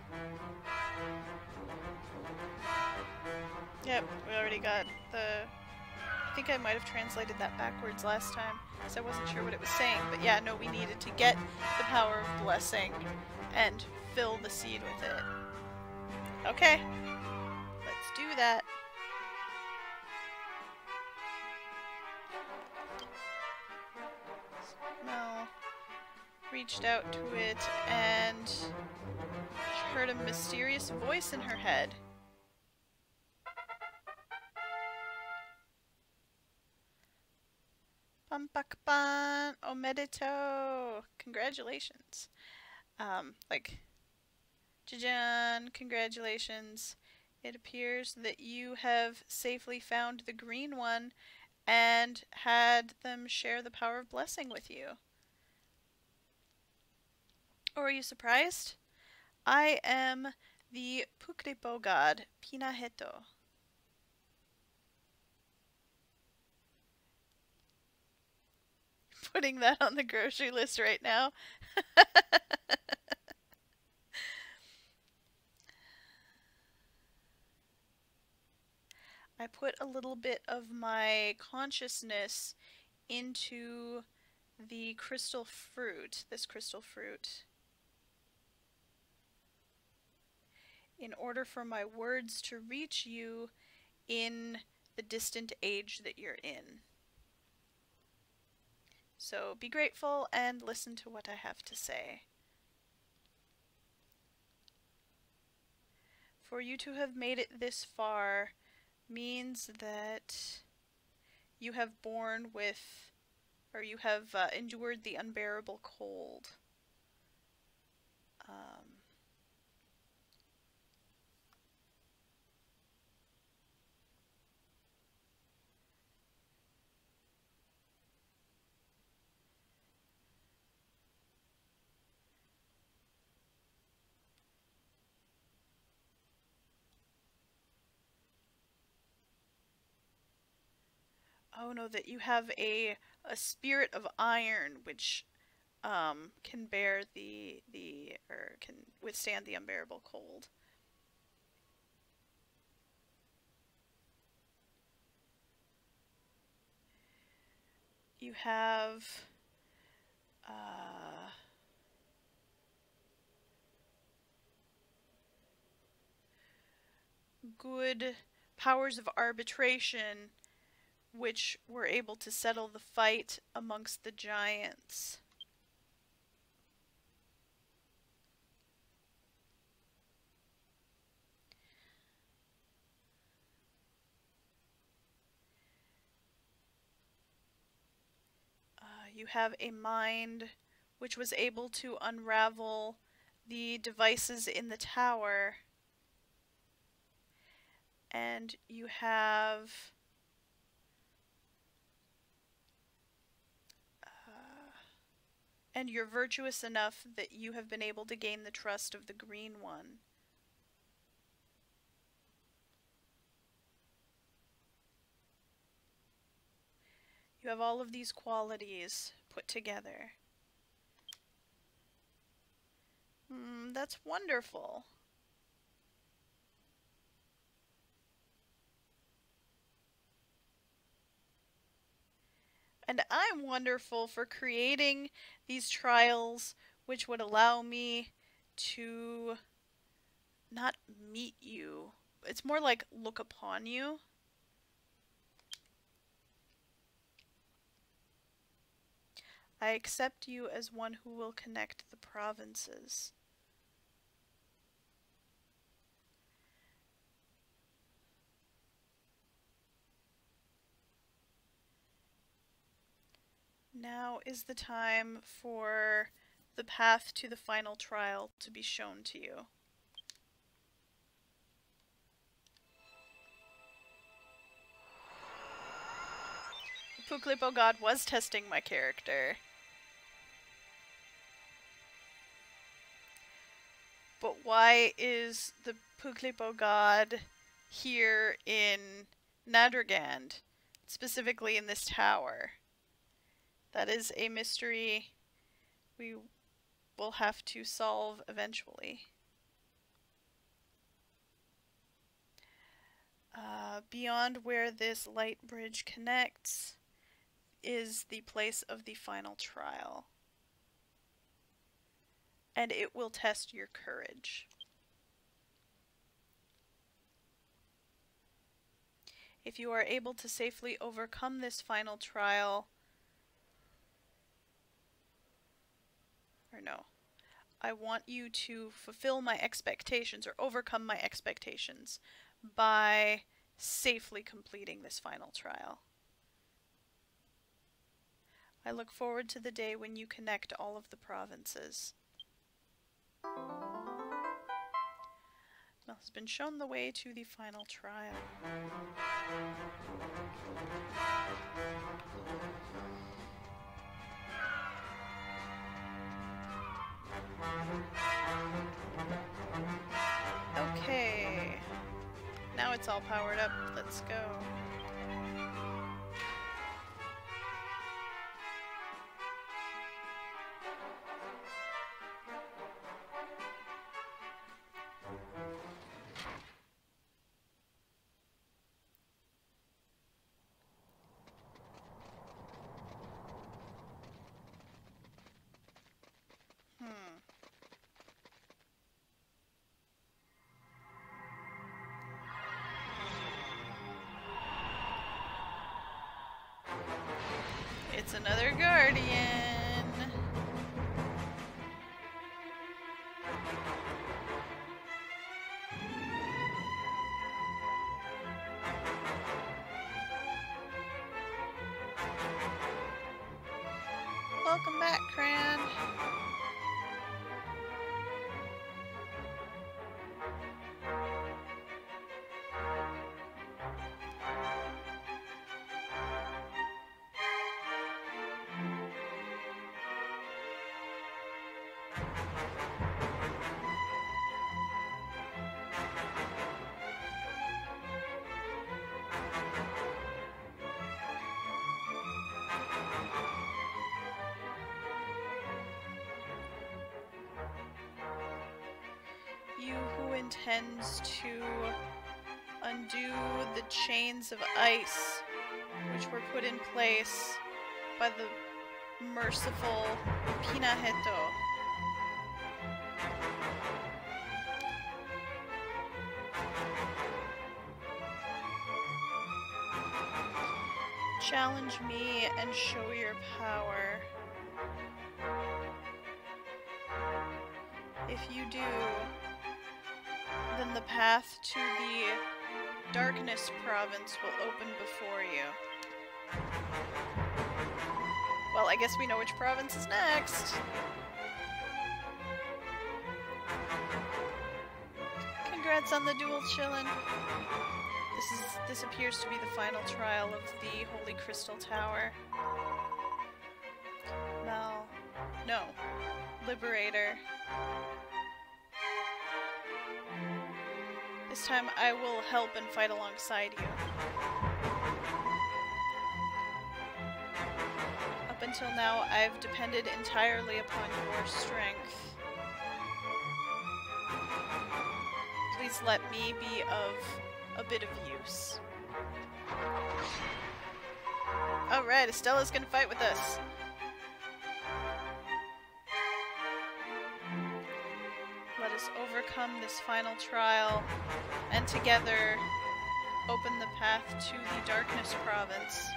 Yep, we already got the... I think I might have translated that backwards last time, because I wasn't sure what it was saying. But yeah, no, we needed to get the Power of Blessing and fill the seed with it. Okay, let's do that. Mel reached out to it and heard a mysterious voice in her head. Pampakpan Omedito! Congratulations. Like, Jajan, congratulations. It appears that you have safely found the green one and had them share the Power of Blessing with you. Or are you surprised? I am the Pukrepo god, Pinaheto. Putting that on the grocery list right now. I put a little bit of my consciousness into the crystal fruit, this crystal fruit, in order for my words to reach you in the distant age that you're in. So be grateful and listen to what I have to say. For you to have made it this far means that you have borne with, or you have endured the unbearable cold. Oh no, that you have a spirit of iron which can bear or can withstand the unbearable cold. You have good powers of arbitration which were able to settle the fight amongst the giants. You have a mind which was able to unravel the devices in the tower. And you have and you're virtuous enough that you have been able to gain the trust of the Green One. You have all of these qualities put together. That's wonderful. And I'm wonderful for creating these trials which would allow me to not meet you. It's more like look upon you. I accept you as one who will connect the provinces. Now is the time for the path to the final trial to be shown to you. The Puklipo god was testing my character. But why is the Puklipo god here in Nadragand, specifically in this tower? That is a mystery we will have to solve eventually. Beyond where this light bridge connects is the place of the final trial. And it will test your courage. If you are able to safely overcome this final trial, or no, I want you to fulfill my expectations or overcome my expectations by safely completing this final trial. I look forward to the day when you connect all of the provinces. Mel has been shown the way to the final trial. Okay. Now it's all powered up. Let's go. It's another guardian. Welcome back, Cran. You who intends to undo the chains of ice which were put in place by the merciful Pinaheto. Challenge me and show your power. If you do, then the path to the Darkness Province will open before you. Well, I guess we know which province is next. Congrats on the duel, Chillin'. This appears to be the final trial of the Holy Crystal Tower. No. Liberator. This time I will help and fight alongside you. Up until now, I've depended entirely upon your strength. Please let me be of a bit of use. Alright, Estella's gonna fight with us. Let us overcome this final trial, and together open the path to the Darkness Province.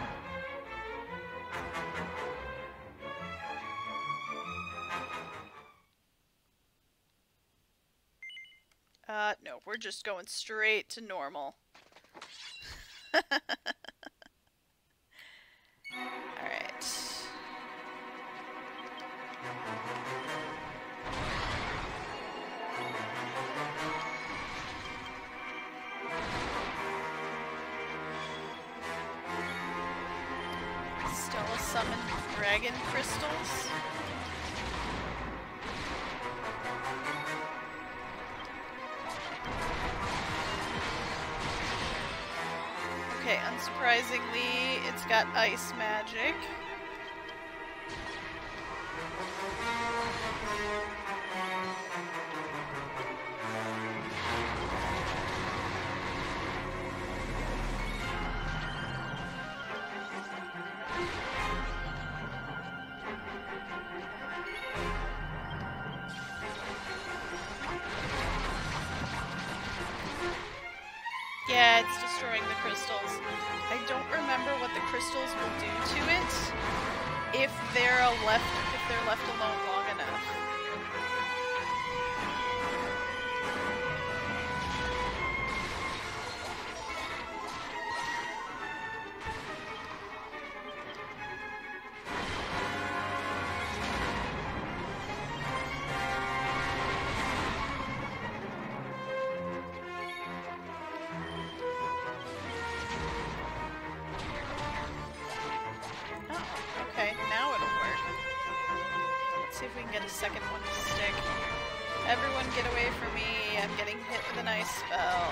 No, we're just going straight to normal. Alright. Stella summoned dragon crystals. Okay, unsurprisingly, it's got ice magic. Yeah, it's destroying the crystals. I don't remember what the crystals will do to it if they're left alone long enough. See if we can get a second one to stick. Everyone get away from me. I'm getting hit with an ice spell.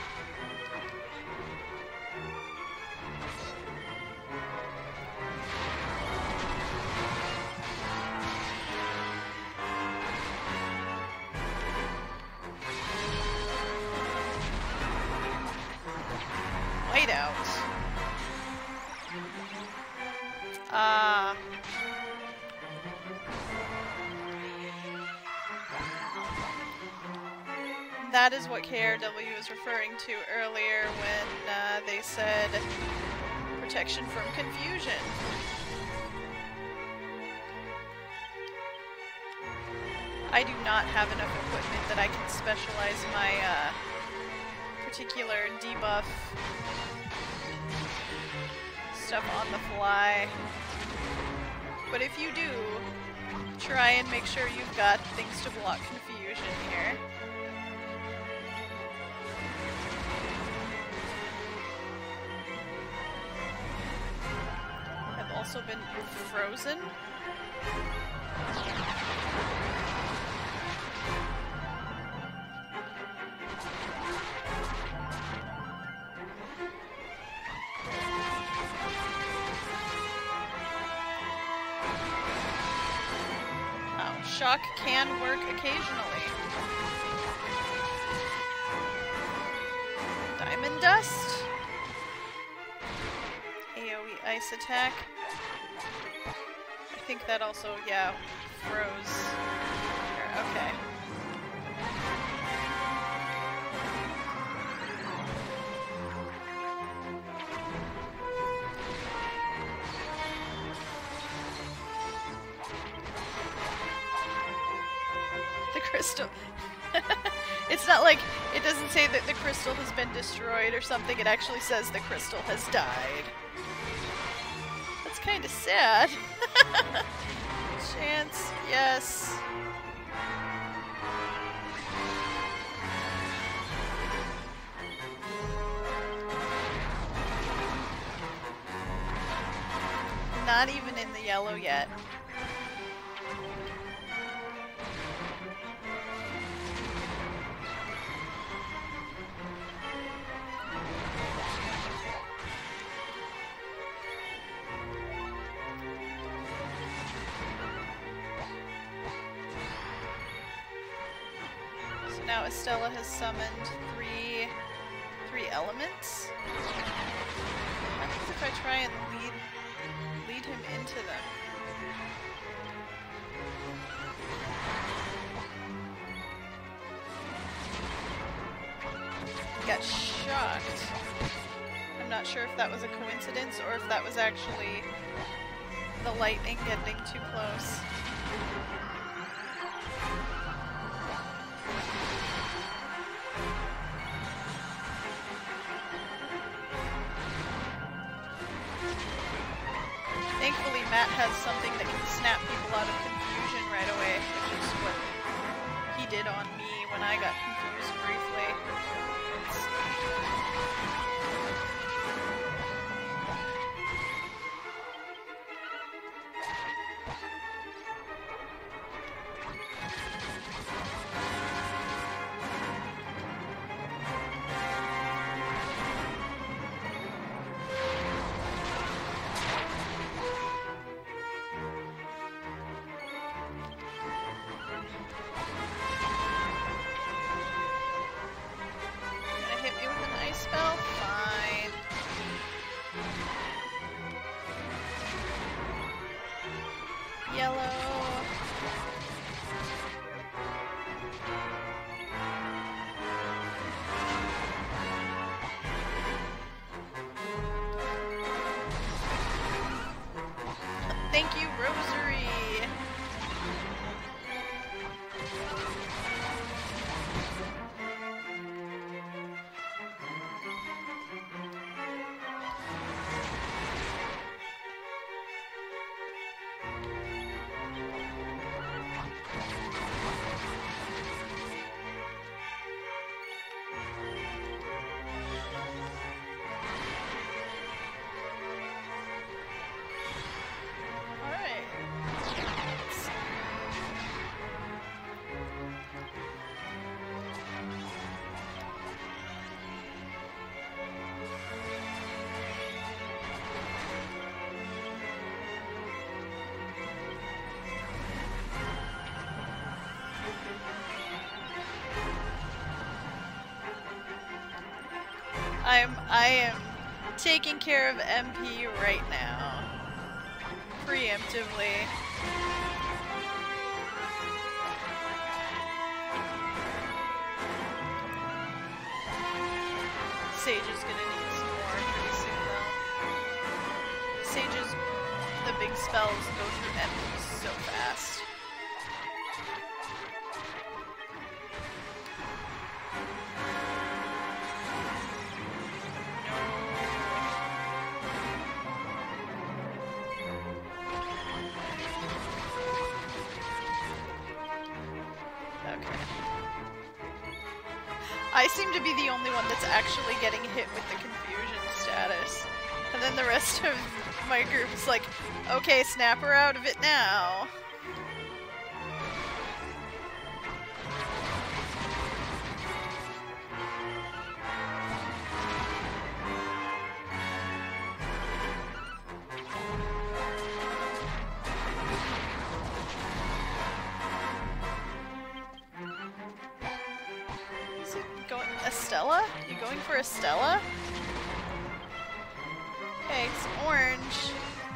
Whiteout. That is what KRW was referring to earlier when they said protection from confusion. I do not have enough equipment that I can specialize my particular debuff stuff on the fly. But if you do, try and make sure you've got things to block confusion here. I've also been frozen. Shock can work occasionally. Diamond Dust. AoE Ice Attack. I think that also, yeah, froze. Okay. Crystal. It's not like it doesn't say that the crystal has been destroyed or something, it actually says the crystal has died. That's kind of sad. Chance, yes. Not even in the yellow yet. Now Estella has summoned three elements. What happens if I try and lead him into them? He got shocked. I'm not sure if that was a coincidence or if that was actually the lightning getting too close. Thankfully, Matt has something that can snap people out of confusion right away, which is what he did on me when I got confused briefly. Thank you, Rosary! I am taking care of MP right now. Preemptively. Sage is gonna need some more pretty soon though. Sage's, the big spells go through MP so fast. I seem to be the only one that's actually getting hit with the confusion status. And then the rest of my group is like, okay, snap her out of it now. Estella? You going for Estella? Okay, it's orange.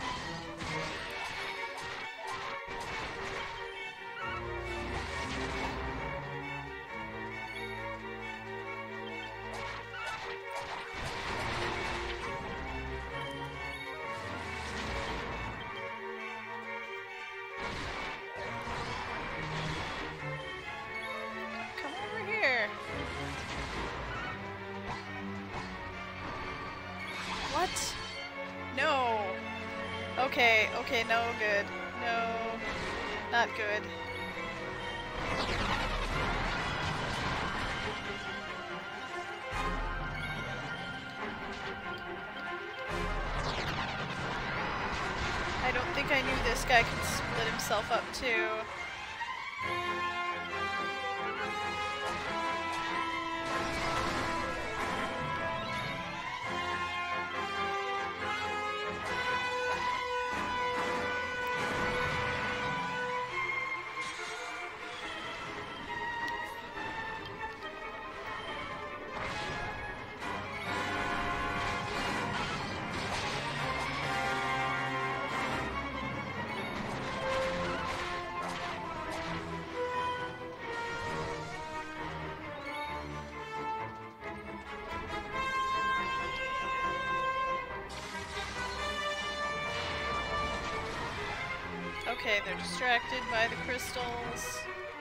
Come over here. What? No. Okay, okay, no good. No. Not good. I don't think I knew this guy could split himself up too. Okay, they're distracted by the crystals.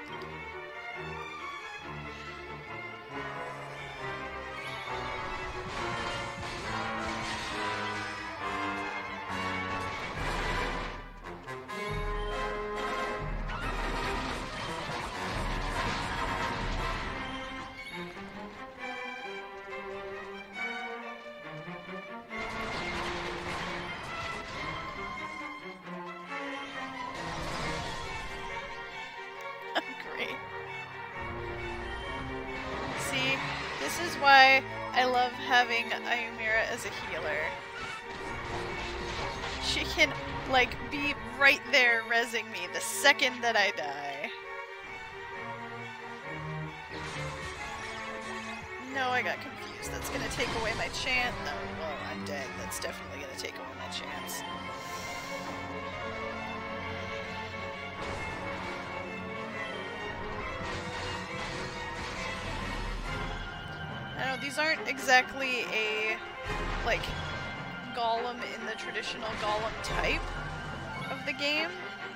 This is why I love having Ayumira as a healer. She can, like, be right there rezzing me the second that I die. No, I got confused. That's gonna take away my chance. No, well, I'm dead. That's definitely gonna take away my chance. I know, these aren't exactly a, like, golem in the traditional golem type of the game.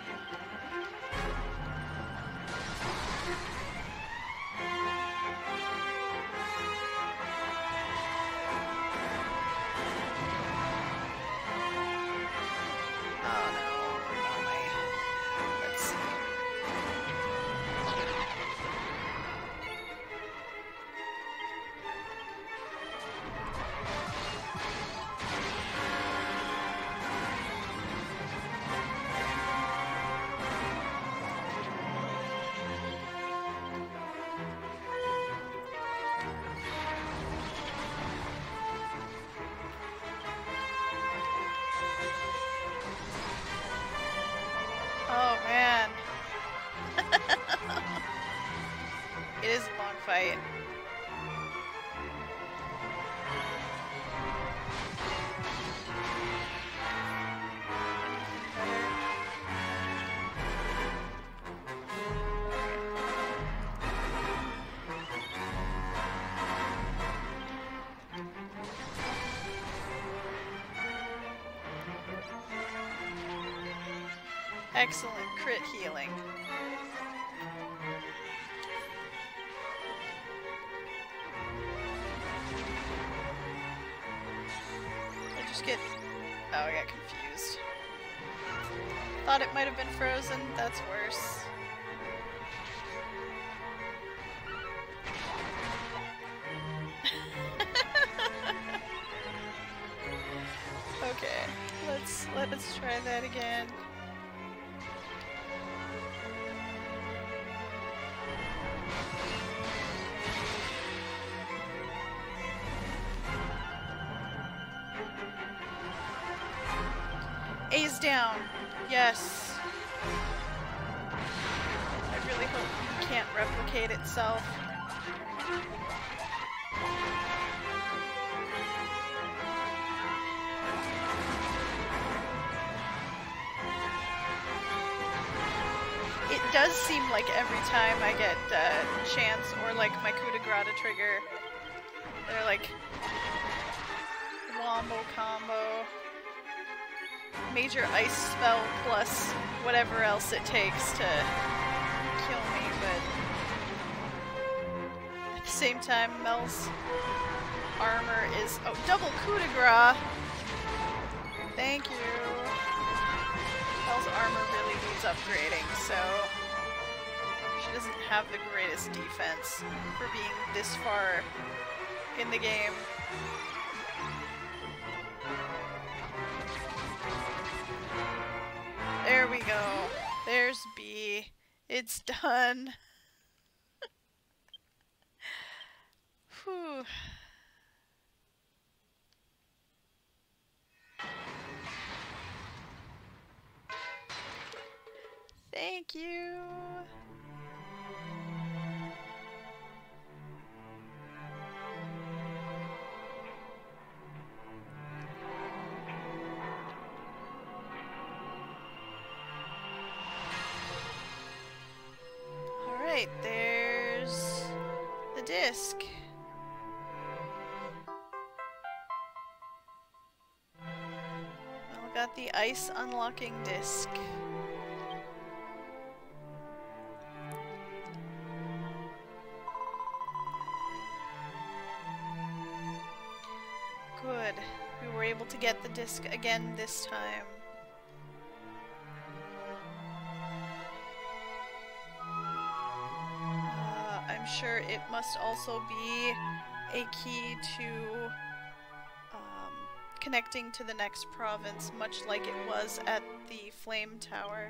Oh man. It is a long fight. Excellent crit healing. I just get... Oh, I got confused. Thought it might have been frozen. That's worse. Let's try that again. A's down. Yes. I really hope it can't replicate itself. It does seem like every time I get chance or like my coup de grace to trigger, they're like wombo combo. Major ice spell plus whatever else it takes to kill me, but at the same time, Mel's armor is... Oh, double coup de grace! Thank you! Mel's armor really needs upgrading, so she doesn't have the greatest defense for being this far in the game. There we go. There's B. It's done. Whew. Thank you. Alright, there's the disc. Well, got the ice unlocking disc. Good. We were able to get the disc again this time. I'm sure it must also be a key to connecting to the next province, much like it was at the Flame Tower.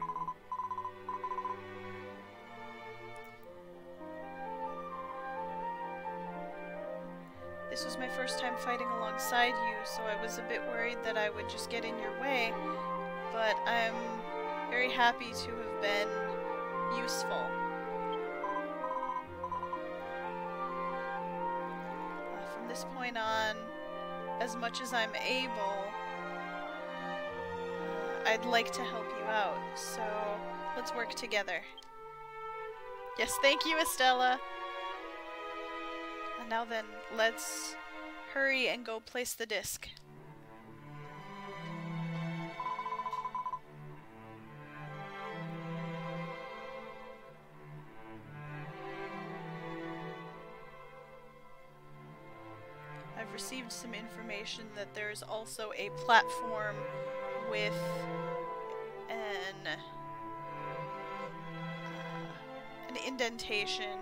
This was my first time fighting alongside you, so I was a bit worried that I would just get in your way, but I'm very happy to have been useful. From this point on, as much as I'm able, I'd like to help you out, so let's work together. Yes, thank you, Estella! And now then, let's hurry and go place the disc. I've received some information that there's also a platform with an indentation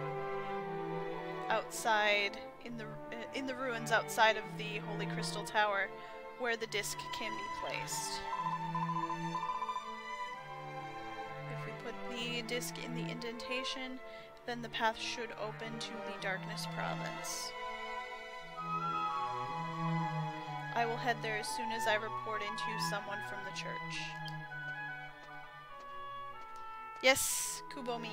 outside in the ruins outside of the Holy Crystal Tower where the disc can be placed. If we put the disc in the indentation, then the path should open to the Darkness Province. I will head there as soon as I report into someone from the church. Yes, Kubomi.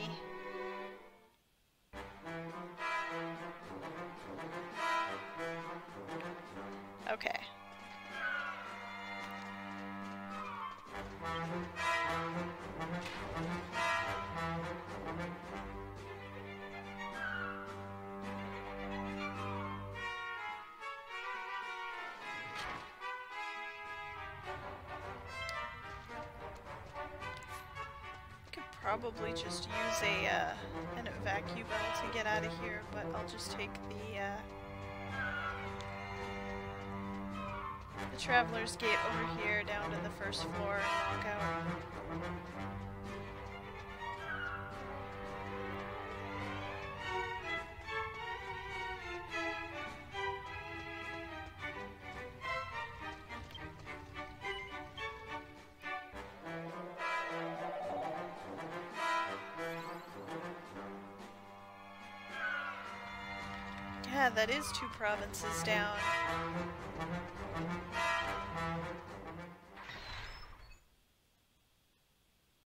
Okay. Probably just use an vacuum bell to get out of here, but I'll just take the Traveler's Gate over here down to the first floor and walk out. Yeah, that is 2 provinces down.